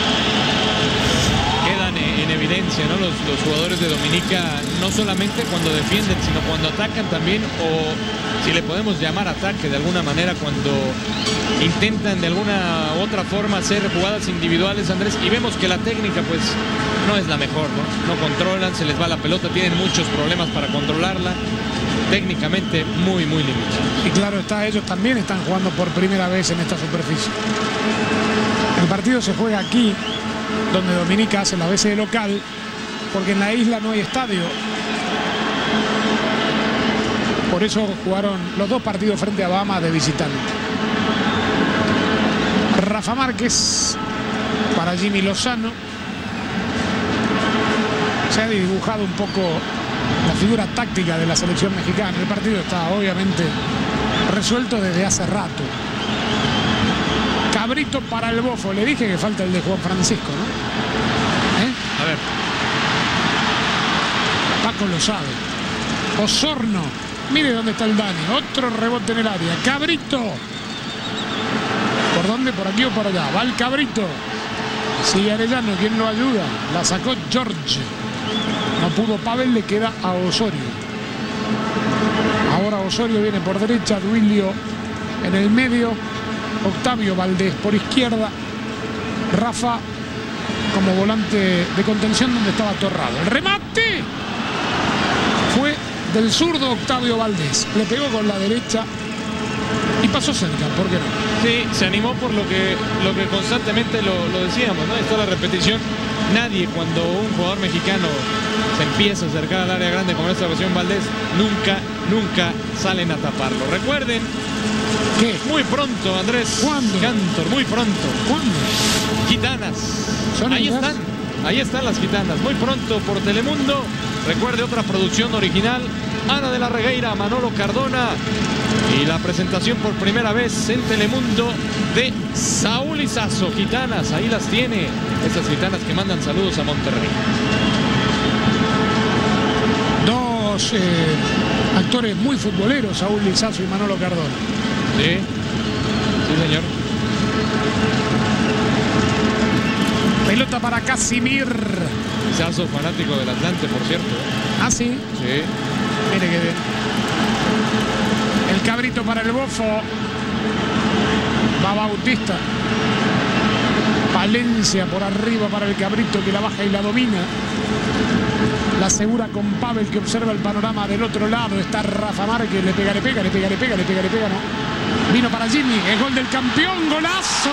Quedan en evidencia, ¿no? Los jugadores de Dominica, no solamente cuando defienden, sino cuando atacan también, o si le podemos llamar ataque de alguna manera, cuando intentan de alguna u otra forma hacer jugadas individuales, Andrés, y vemos que la técnica pues no es la mejor, ¿no? No controlan, se les va la pelota, tienen muchos problemas para controlarla. Técnicamente muy limitado. Y claro está, ellos también están jugando por primera vez en esta superficie. El partido se juega aquí, donde Dominica hace las veces de local, porque en la isla no hay estadio. Por eso jugaron los dos partidos frente a Bahamas de visitante. Rafa Márquez para Jimmy Lozano. Se ha dibujado un poco la figura táctica de la selección mexicana. El partido está obviamente resuelto desde hace rato. Cabrito para el Bofo. Le dije que falta el de Juan Francisco, ¿no? A ver. Paco lo sabe. Osorno. Mire dónde está el Dani. Otro rebote en el área. Cabrito. ¿Por dónde? ¿Por aquí o por allá? Va el Cabrito. Sigue Arellano. ¿Quién lo ayuda? La sacó George. No pudo Pavel, le queda a Osorio. Ahora Osorio viene por derecha, Duilio en el medio, Octavio Valdés por izquierda, Rafa como volante de contención donde estaba Torrado. El remate fue del zurdo Octavio Valdés. Le pegó con la derecha y pasó cerca, ¿por qué no? Sí, se animó por lo que constantemente lo decíamos, ¿no? Está la repetición. Nadie, cuando un jugador mexicano se empieza a acercar al área grande como esta versión Valdés, nunca salen a taparlo. Recuerden ¿qué? Muy pronto, Andrés. ¿Cuándo? Cantor, muy pronto. ¿Cuándo? Gitanas. Ahí están las gitanas. Muy pronto por Telemundo. Recuerde, otra producción original. Ana de la Regueira, Manolo Cardona. Y la presentación por primera vez en Telemundo de Saúl Izazo. Gitanas, ahí las tiene. Esas gitanas que mandan saludos a Monterrey. Dos actores muy futboleros, Saúl Izazo y Manolo Cardona. Sí, sí, señor. Pelota para Casimir. Izazo, fanático del Atlante, por cierto. Ah, sí. Sí. Mire qué bien. El Cabrito para el Bofo. Va Bautista. Valencia por arriba para el Cabrito, que la baja y la domina. La asegura con Pavel, que observa el panorama del otro lado. Está Rafa Márquez. Le pega, no. Vino para Jimmy. El gol del campeón. Golazo.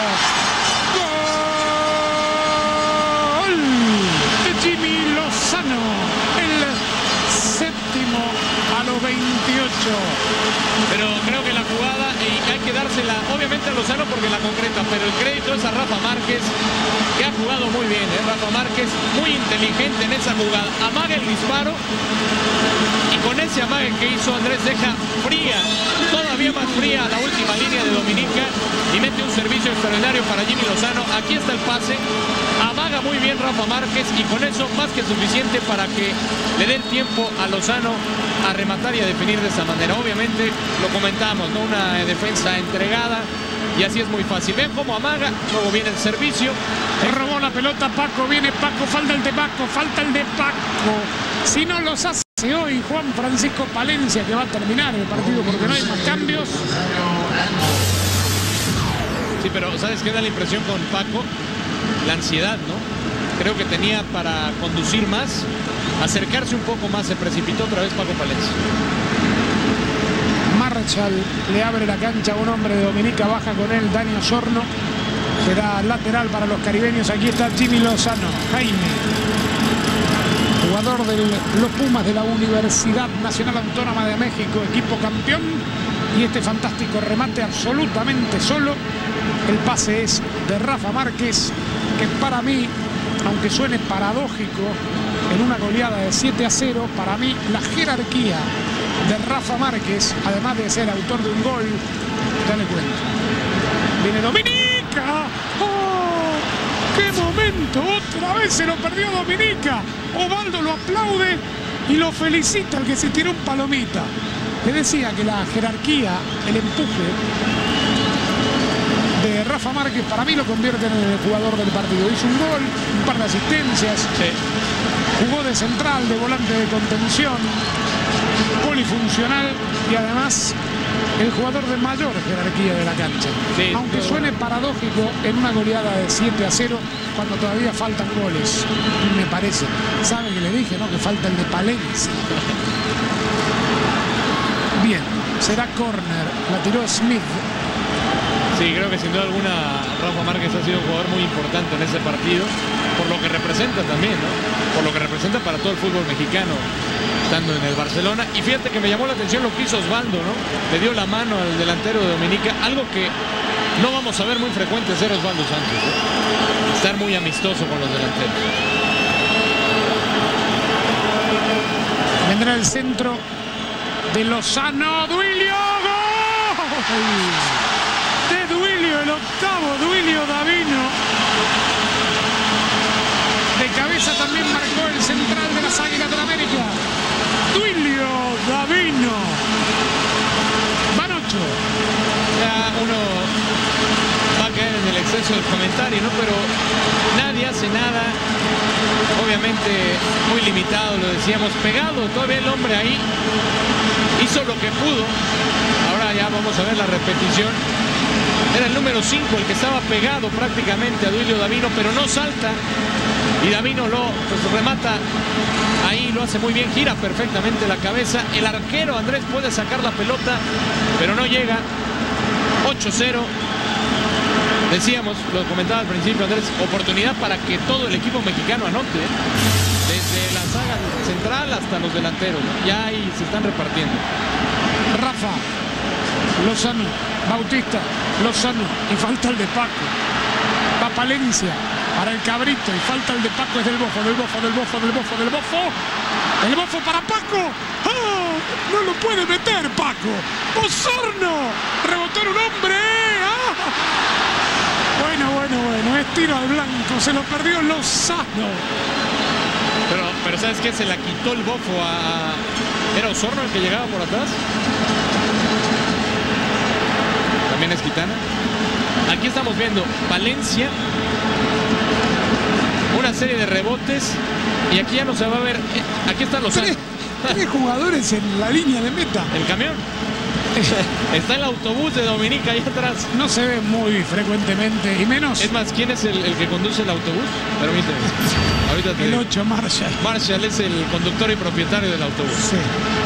Gol de Jimmy Lozano. El séptimo a los 28. Pero creo que la jugada, y hay que dársela obviamente a Lozano porque la concreta, pero el crédito es a Rafa Márquez, que ha jugado muy bien, Rafa Márquez, muy inteligente en esa jugada. Amaga el disparo y con ese amague que hizo Andrés deja fría, todavía más fría a la última línea de Dominica y mete un servicio extraordinario para Jimmy Lozano. Aquí está el pase, amaga muy bien Rafa Márquez y con eso más que suficiente para que le den tiempo a Lozano a rematar y a definir de esa manera. Obviamente lo comentamos, ¿no? Una defensa entregada y así es muy fácil. Ven cómo amaga, luego viene el servicio. Robó la pelota Paco, viene Paco, falta el de Paco. Si no los hace hoy Juan Francisco Palencia, que va a terminar el partido porque no hay más cambios. Sí, pero ¿sabes qué da la impresión con Paco? La ansiedad, ¿no? Creo que tenía para conducir más acercarse un poco más. Se precipitó otra vez Paco Palencia. Marshall le abre la cancha a un hombre de Dominica, baja con él Dani Osorno. Será lateral para los caribeños. Aquí está Jimmy Lozano, Jaime, jugador de los Pumas de la Universidad Nacional Autónoma de México, equipo campeón. Y este fantástico remate absolutamente solo. El pase es de Rafa Márquez, que para mí, aunque suene paradójico, en una goleada de 7-0, para mí la jerarquía de Rafa Márquez, además de ser autor de un gol, dale cuenta. Viene Dominica. ¡Oh! ¡Qué momento! Otra vez se lo perdió Dominica. Osvaldo lo aplaude y lo felicita al que se tiró un palomita. Le decía que la jerarquía, el empuje de Rafa Márquez, para mí lo convierte en el jugador del partido. Hizo un gol, un par de asistencias, sí. Jugó de central, de volante de contención, polifuncional y además el jugador de mayor jerarquía de la cancha. Sí, aunque suene paradójico en una goleada de 7-0 cuando todavía faltan goles, me parece. ¿Sabe que le dije, no? Que falta el de Palencia. Bien, será córner, la tiró Smith. Sí, creo que sin duda alguna Rafa Márquez ha sido un jugador muy importante en ese partido, por lo que representa también, ¿no? Por lo que representa para todo el fútbol mexicano, estando en el Barcelona. Y fíjate que me llamó la atención lo que hizo Osvaldo, ¿no? Le dio la mano al delantero de Dominica, algo que no vamos a ver muy frecuente hacer Osvaldo Sánchez, ¿eh? Estar muy amistoso con los delanteros. Vendrá el centro de Lozano, Duilio, ¡gol! De Duilio, el octavo, Duilio Davino. De cabeza también marcó el central de las Águilas del América, Duilio Davino. Van 8. Ya uno va a caer en el exceso del comentario, ¿no? Pero nadie hace nada. Obviamente muy limitado, lo decíamos, pegado todavía el hombre ahí, hizo lo que pudo. Ahora ya vamos a ver la repetición. Era el número 5 el que estaba pegado prácticamente a Duilio Davino, pero no salta y Davino lo remata ahí, lo hace muy bien, gira perfectamente la cabeza. El arquero Andrés puede sacar la pelota, pero no llega. 8-0. Decíamos, lo comentaba al principio Andrés, oportunidad para que todo el equipo mexicano anote, ¿eh? Desde la saga central hasta los delanteros, ¿no? Ya ahí se están repartiendo. Rafa, Lozano, Bautista, Lozano y falta el de Paco. Va Palencia para el Cabrito y falta el de Paco, es del Bofo, del Bofo, del Bofo, del Bofo, del Bofo. El Bofo para Paco. ¡Oh! No lo puede meter Paco. Osorno. Rebotó en un hombre. ¡Ah! Bueno, es tiro al blanco, se lo perdió Lozano. Pero ¿sabes qué? Se la quitó el Bofo a... ¿Era Osorno el que llegaba por atrás? También es Quintana. Aquí estamos viendo Palencia, una serie de rebotes, y aquí ya no se va a ver. Aquí están los tres jugadores en la línea de meta. El camión. Está el autobús de Dominica ahí atrás. No se ve muy frecuentemente, y menos. Es más, ¿quién es el que conduce el autobús? Permíteme. Ahorita te el digo. 8, Marshall. Marshall es el conductor y propietario del autobús. Sí.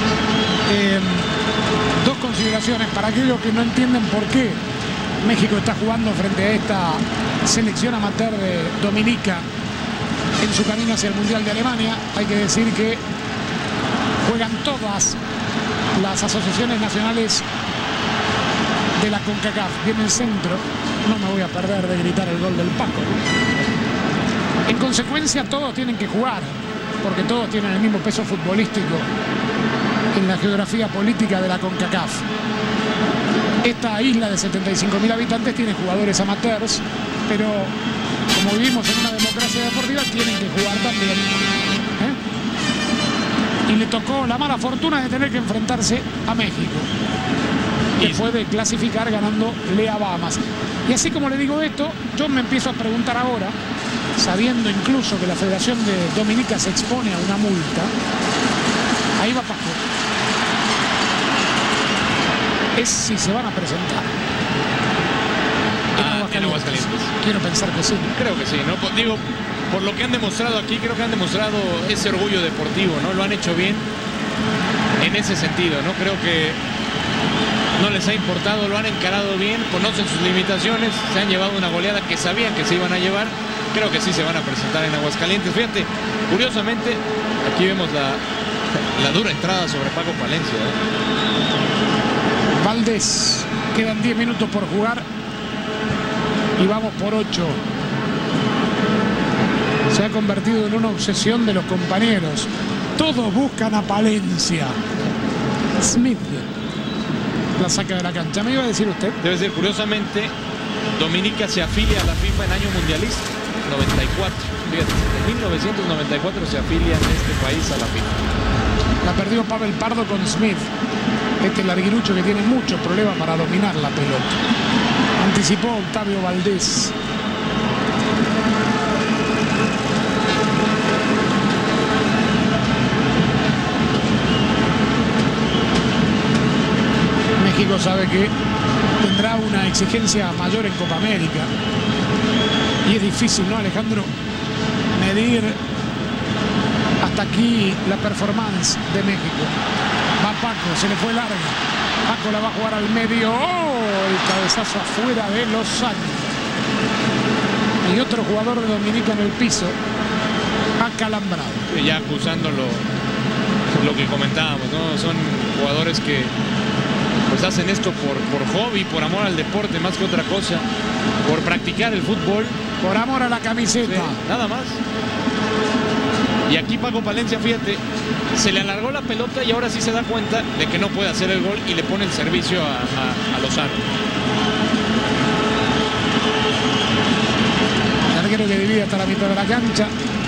Dos consideraciones para aquellos que no entienden por qué México está jugando frente a esta selección amateur de Dominica en su camino hacia el Mundial de Alemania. Hay que decir que juegan todas las asociaciones nacionales de la CONCACAF. Viene el centro, no me voy a perder de gritar el gol del Paco, ¿no? En consecuencia todos tienen que jugar, porque todos tienen el mismo peso futbolístico en la geografía política de la CONCACAF. Esta isla de 75.000 habitantes tiene jugadores amateurs, pero como vivimos en una democracia deportiva tienen que jugar también, ¿eh? Y le tocó la mala fortuna de tener que enfrentarse a México, que fue de clasificar ganándole a Bahamas. Y así como le digo esto, yo me empiezo a preguntar ahora, sabiendo incluso que la Federación de Dominica se expone a una multa. Ahí va Paco. Es si se van a presentar en Aguascalientes. Quiero pensar que sí. Creo que sí, ¿no? Digo, por lo que han demostrado aquí, creo que han demostrado ese orgullo deportivo, ¿no? Lo han hecho bien en ese sentido, ¿no? Creo que no les ha importado, lo han encarado bien, conocen sus limitaciones, se han llevado una goleada que sabían que se iban a llevar. Creo que sí se van a presentar en Aguascalientes. Fíjate, curiosamente, aquí vemos la dura entrada sobre Paco Palencia, ¿eh? Valdés, quedan 10 minutos por jugar y vamos por 8. Se ha convertido en una obsesión de los compañeros. Todos buscan a Palencia. Smith la saca de la cancha. ¿Me iba a decir usted? Debe ser, curiosamente, Dominica se afilia a la FIFA en año mundialista, 94. Fíjate, en 1994 se afilia en este país a la FIFA. La perdió Pavel Pardo con Smith. Este larguirucho que tiene muchos problemas para dominar la pelota. Anticipó Octavio Valdés. México sabe que tendrá una exigencia mayor en Copa América. Y es difícil, ¿no, Alejandro? Medir hasta aquí la performance de México. Va Paco, se le fue larga. Paco la va a jugar al medio. ¡Oh! El cabezazo afuera de Lozano. Y otro jugador de Dominica en el piso, acalambrado. Ya acusando lo que comentábamos, ¿no? Son jugadores que pues hacen esto por hobby, por amor al deporte, más que otra cosa, por practicar el fútbol. Por amor a la camiseta. Sí, nada más. Y aquí Paco Palencia, fíjate, se le alargó la pelota y ahora sí se da cuenta de que no puede hacer el gol y le pone el servicio a Lozano. El arquero que divide hasta la mitad de la cancha.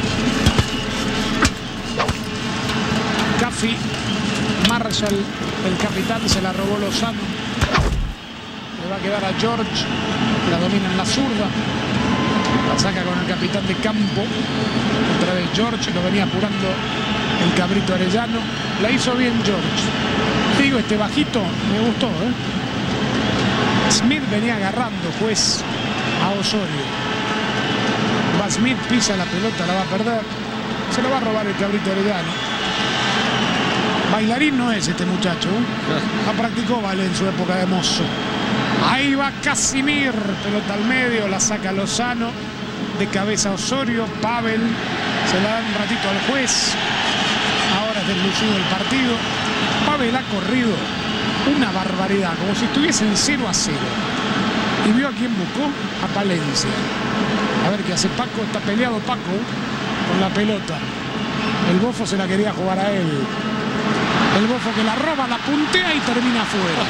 Caffi, Marshall, el capitán, se la robó Lozano. Le va a quedar a George, la domina en la zurda. La saca con el capitán de campo. Otra vez George, lo venía apurando el cabrito Arellano. La hizo bien George. Digo, este bajito me gustó, ¿eh? Smith venía agarrando, pues, a Osorio. Va Smith, pisa la pelota, la va a perder. Se lo va a robar el cabrito Arellano. Bailarín no es este muchacho, ¿eh? La practicó Vale en su época de mozo. Ahí va Casimir, pelota al medio, la saca Lozano, de cabeza Osorio, Pavel, se la da un ratito al juez, ahora es deslucido el partido. Pavel ha corrido una barbaridad, como si estuviesen 0-0, y vio a quién buscó, a Palencia. A ver qué hace Paco, está peleado Paco con la pelota. El Bofo se la quería jugar a él. El Bofo que la roba, la puntea y termina afuera.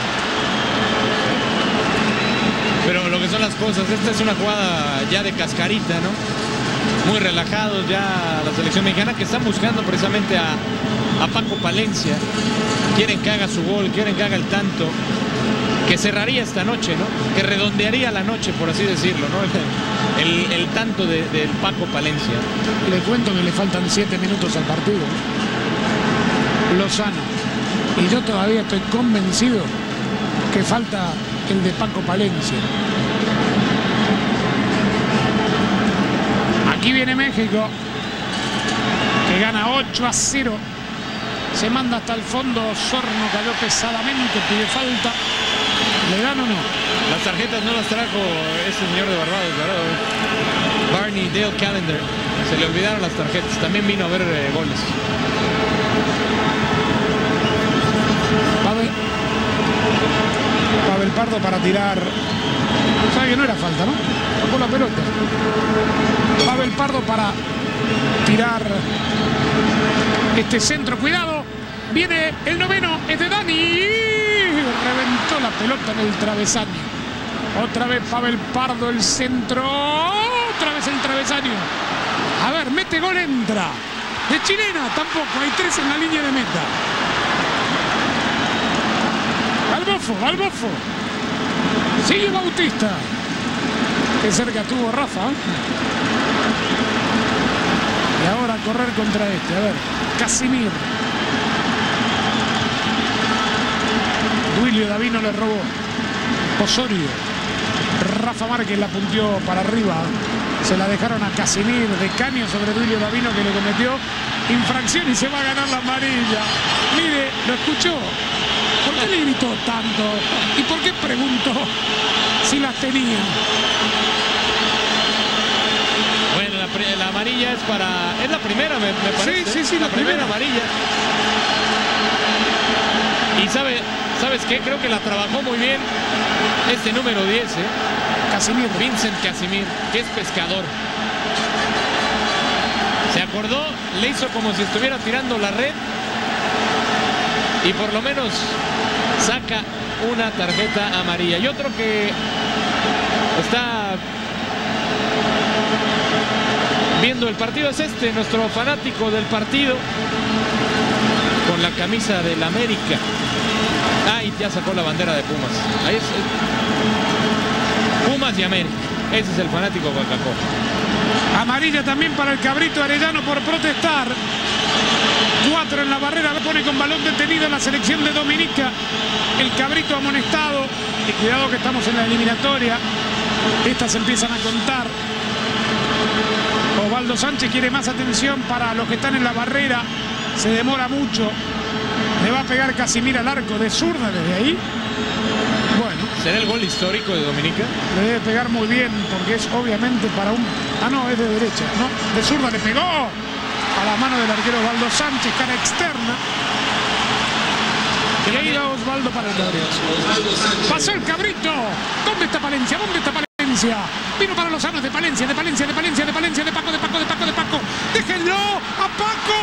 Pero lo que son las cosas, esta es una jugada ya de cascarita, ¿no? Muy relajados ya la selección mexicana, que están buscando precisamente a Paco Palencia. Quieren que haga su gol, quieren que haga el tanto, que cerraría esta noche, ¿no? Que redondearía la noche, por así decirlo, ¿no? El tanto del Paco Palencia. Le cuento que le faltan 7 minutos al partido. Lozano. Y yo todavía estoy convencido que falta el de Paco Palencia. Aquí viene México, que gana 8-0. Se manda hasta el fondo. Osorno cayó pesadamente, pide falta. ¿Le dan o no? Las tarjetas no las trajo este señor de Barbados, ¿verdad? Barney Dale Callender. Se le olvidaron las tarjetas. También vino a ver goles. Pavel Pardo para tirar. Sabe que no era falta, ¿no? Tocó la pelota. Pavel Pardo para tirar este centro. Cuidado. Viene el noveno. Es de Dani. Reventó la pelota en el travesaño. Otra vez Pavel Pardo, el centro. Otra vez el travesaño. A ver, mete gol, entra. De chilena tampoco. Hay 3 en la línea de meta. Al Bofo. Sigue Bautista. Qué cerca tuvo Rafa. Y ahora a correr contra este. A ver, Casimir. Duilio Davino le robó. Osorio. Rafa Márquez la punteó para arriba. Se la dejaron a Casimir de caño sobre Duilio Davino, que le cometió infracción y se va a ganar la amarilla. Mire, ¿lo escuchó? ¿Por qué le gritó tanto? ¿Y por qué preguntó si las tenía? Bueno, la amarilla es para... Es la primera, me parece. Sí, la primera amarilla. Y ¿sabes qué? Creo que la trabajó muy bien este número 10, Casimir. Vincent Casimir, que es pescador. Se acordó, le hizo como si estuviera tirando la red y por lo menos saca una tarjeta amarilla. Y otro que está viendo el partido es nuestro fanático del partido, con la camisa del América. Y ya sacó la bandera de Pumas. Ahí es Pumas y América. Ese es el fanático Coca-Cola. Amarilla también para el Cabrito Arellano por protestar. 4 en la barrera, pone con balón detenido en la selección de Dominica. El Cabrito amonestado. Y cuidado que estamos en la eliminatoria. Estas empiezan a contar. Osvaldo Sánchez quiere más atención para los que están en la barrera. Se demora mucho. Le va a pegar Casimir al arco de zurda desde ahí. Bueno. ¿Será el gol histórico de Dominica? Le debe pegar muy bien porque es obviamente para un... no, es de derecha. No, de zurda le pegó a la mano del arquero Osvaldo Sánchez, cara externa. Y ahí va Osvaldo para el Glorioso. Pasó el Cabrito. ¿Dónde está Palencia? ¿Dónde está Palencia? Vino para Lozano, de Palencia, de Palencia, de Palencia, de Palencia, de Paco, de Paco, de Paco, de Paco. ¡Déjenlo a Paco!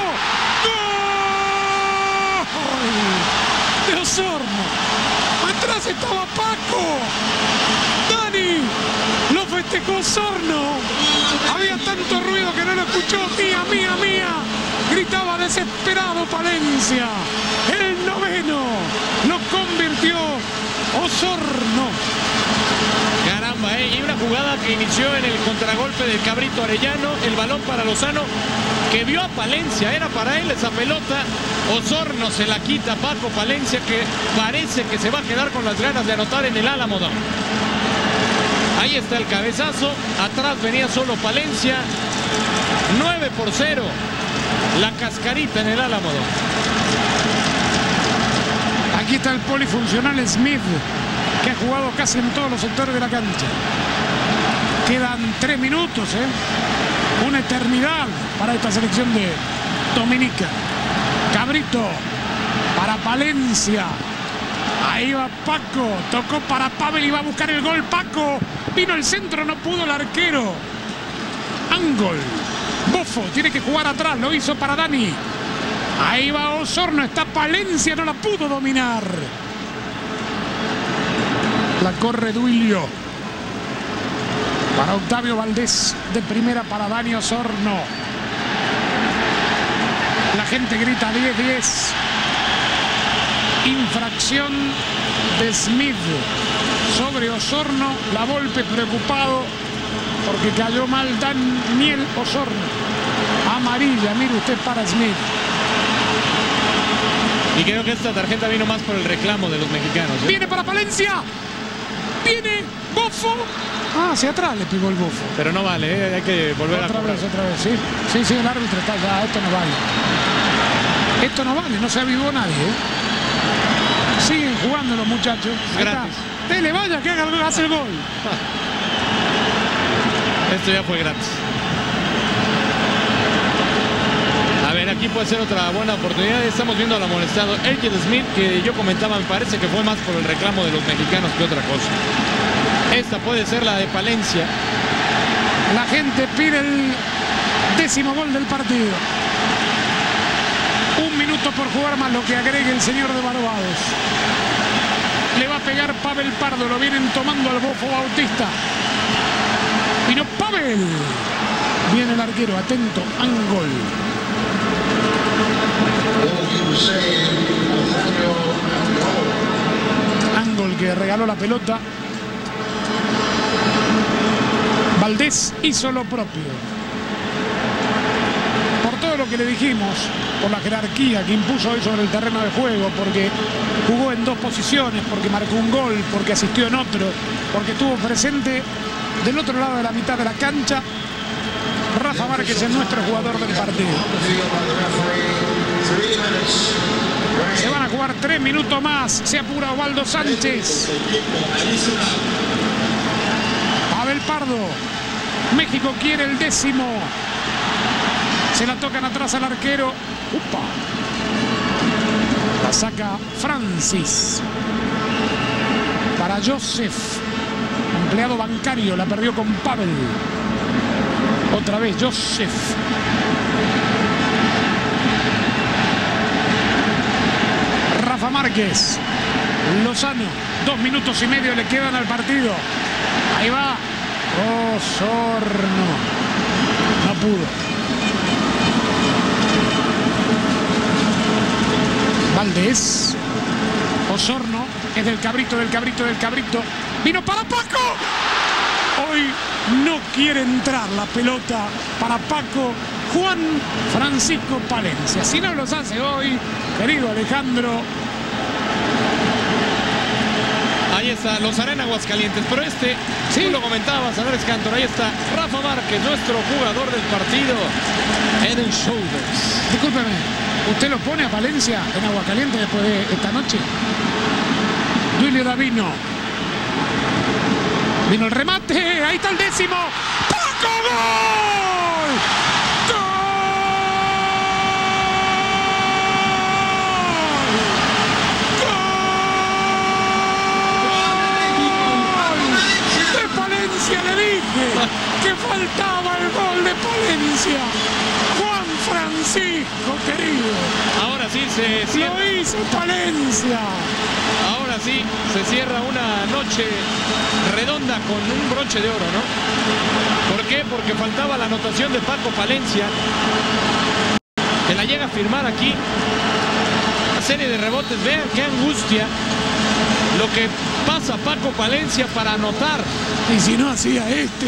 ¡Gol! De Osorno. Atrás estaba Paco. Dani lo festejó Osorno. Había tanto ruido que no lo escuchó. Mía, mía, mía. Gritaba desesperado Palencia. El 9º lo convirtió Osorno. Caramba, y una jugada que inició en el contragolpe del Cabrito Arellano. El balón para Lozano, que vio a Palencia, era para él esa pelota. Osorno se la quita a Paco Palencia, que parece que se va a quedar con las ganas de anotar en el Álamo. Ahí está el cabezazo, atrás venía solo Palencia. 9-0, la cascarita en el Álamo. Aquí está el polifuncional Smith, que ha jugado casi en todos los sectores de la cancha. Quedan 3 minutos, una eternidad para esta selección de Dominica. Cabrito para Palencia. Ahí va Paco. Tocó para Pavel y va a buscar el gol Paco. Vino el centro, no pudo el arquero. Angol. Bofo tiene que jugar atrás. Lo hizo para Dani. Ahí va Osorno. Está Palencia. No la pudo dominar. La corre Duilio. Para Octavio Valdés. De primera para Dani Osorno. La gente grita 10-10. Infracción de Smith sobre Osorno. La Volpe preocupado porque cayó mal Daniel Osorno. Amarilla, mire usted, para Smith. Y creo que esta tarjeta vino más por el reclamo de los mexicanos. Viene para Palencia. Viene Bofo. Hacia atrás le pegó el Bofo. Pero no vale, hay que volver otra a cobrar. Otra vez, sí. Sí, el árbitro está ya. Esto no vale. Esto no vale, no se avivó nadie. Siguen jugando los muchachos. Gratis. Dele, vaya, que hace el gol. Esto ya fue gratis. A ver, aquí puede ser otra buena oportunidad. Estamos viendo al amonestado Elgin Smith, que yo comentaba, me parece que fue más por el reclamo de los mexicanos que otra cosa. Esta puede ser la de Palencia. La gente pide el 10º gol del partido. 1 minuto por jugar más lo que agregue el señor de Barbados. Le va a pegar Pavel Pardo. Lo vienen tomando al Bofo Bautista. Vino Pavel. Viene el arquero. Atento. Angol. Angol, que regaló la pelota. Valdés hizo lo propio. Por todo lo que le dijimos, por la jerarquía que impuso hoy sobre el terreno de juego, porque jugó en 2 posiciones, porque marcó un gol, porque asistió en otro, porque estuvo presente del otro lado de la mitad de la cancha, Rafa Márquez es nuestro jugador del partido. Se van a jugar 3 minutos más. Se apura Osvaldo Sánchez. Abel Pardo. México quiere el 10º. Se la tocan atrás al arquero. ¡Upa! La saca Francis. Para Joseph. Empleado bancario. La perdió con Pavel. Otra vez Joseph. Rafa Márquez. Lozano. 2 minutos y medio le quedan al partido. Ahí va. Osorno. No pudo. Valdés. Osorno. Es del Cabrito, del Cabrito, del Cabrito. Vino para Paco. Hoy no quiere entrar la pelota para Paco. Juan Francisco Palencia. Si no los hace hoy, querido Alejandro. Ahí está, los Arena Aguascalientes. Pero sí, tú lo comentabas, Andrés Cantor. Ahí está Rafa Márquez, nuestro jugador del partido. Head and Shoulders. Discúlpeme, ¿usted lo pone a Palencia en Aguascalientes después de esta noche? Duilio Davino. Vino el remate, ahí está el 10º. ¡Paco, gol! Le dije que faltaba el gol de Palencia. Juan Francisco, querido. Ahora sí se cierra. Lo hizo Palencia. Ahora sí se cierra una noche redonda con un broche de oro, ¿no? ¿Por qué? Porque faltaba la anotación de Paco Palencia, que la llega a firmar aquí. Una serie de rebotes. Vean qué angustia lo que pasa Paco Palencia para anotar. Y si no hacía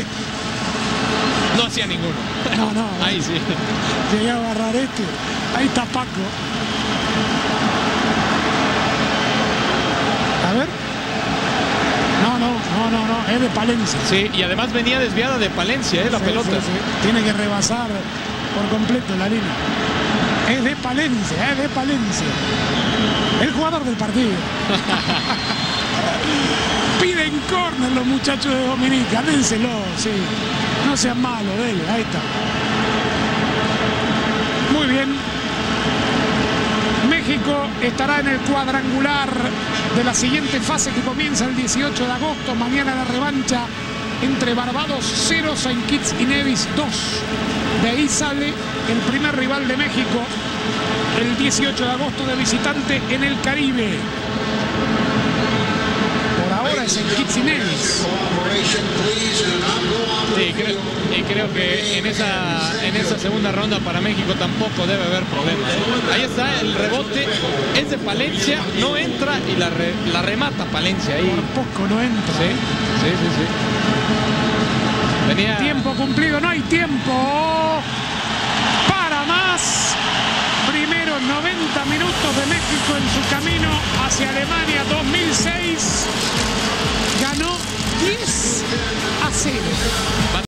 no hacía ninguno. No. Ahí sí. Llegué a agarrar Ahí está Paco. A ver. No. Es de Palencia. Sí, y además venía desviada de Palencia, la pelota. Sí. Tiene que rebasar por completo la línea. Es de Palencia, El jugador del partido. Piden córner los muchachos de Dominica. Dénselo, sí. No sean malos de él. Ahí está. Muy bien. México estará en el cuadrangular de la siguiente fase que comienza el 18 de agosto. Mañana la revancha entre Barbados 0, Saint Kitts y Nevis 2. De ahí sale el primer rival de México el 18 de agosto de visitante en el Caribe. Por ahora es en Kitts y Nevis. Sí, creo que en esa segunda ronda para México tampoco debe haber problemas. Ahí está el rebote, es de Palencia, no entra y la remata Palencia ahí. Por poco no entra. Sí. Venía... Tiempo cumplido, no hay tiempo para más. Primeros 90 minutos de México en su camino hacia Alemania 2006. Ganó 10-0.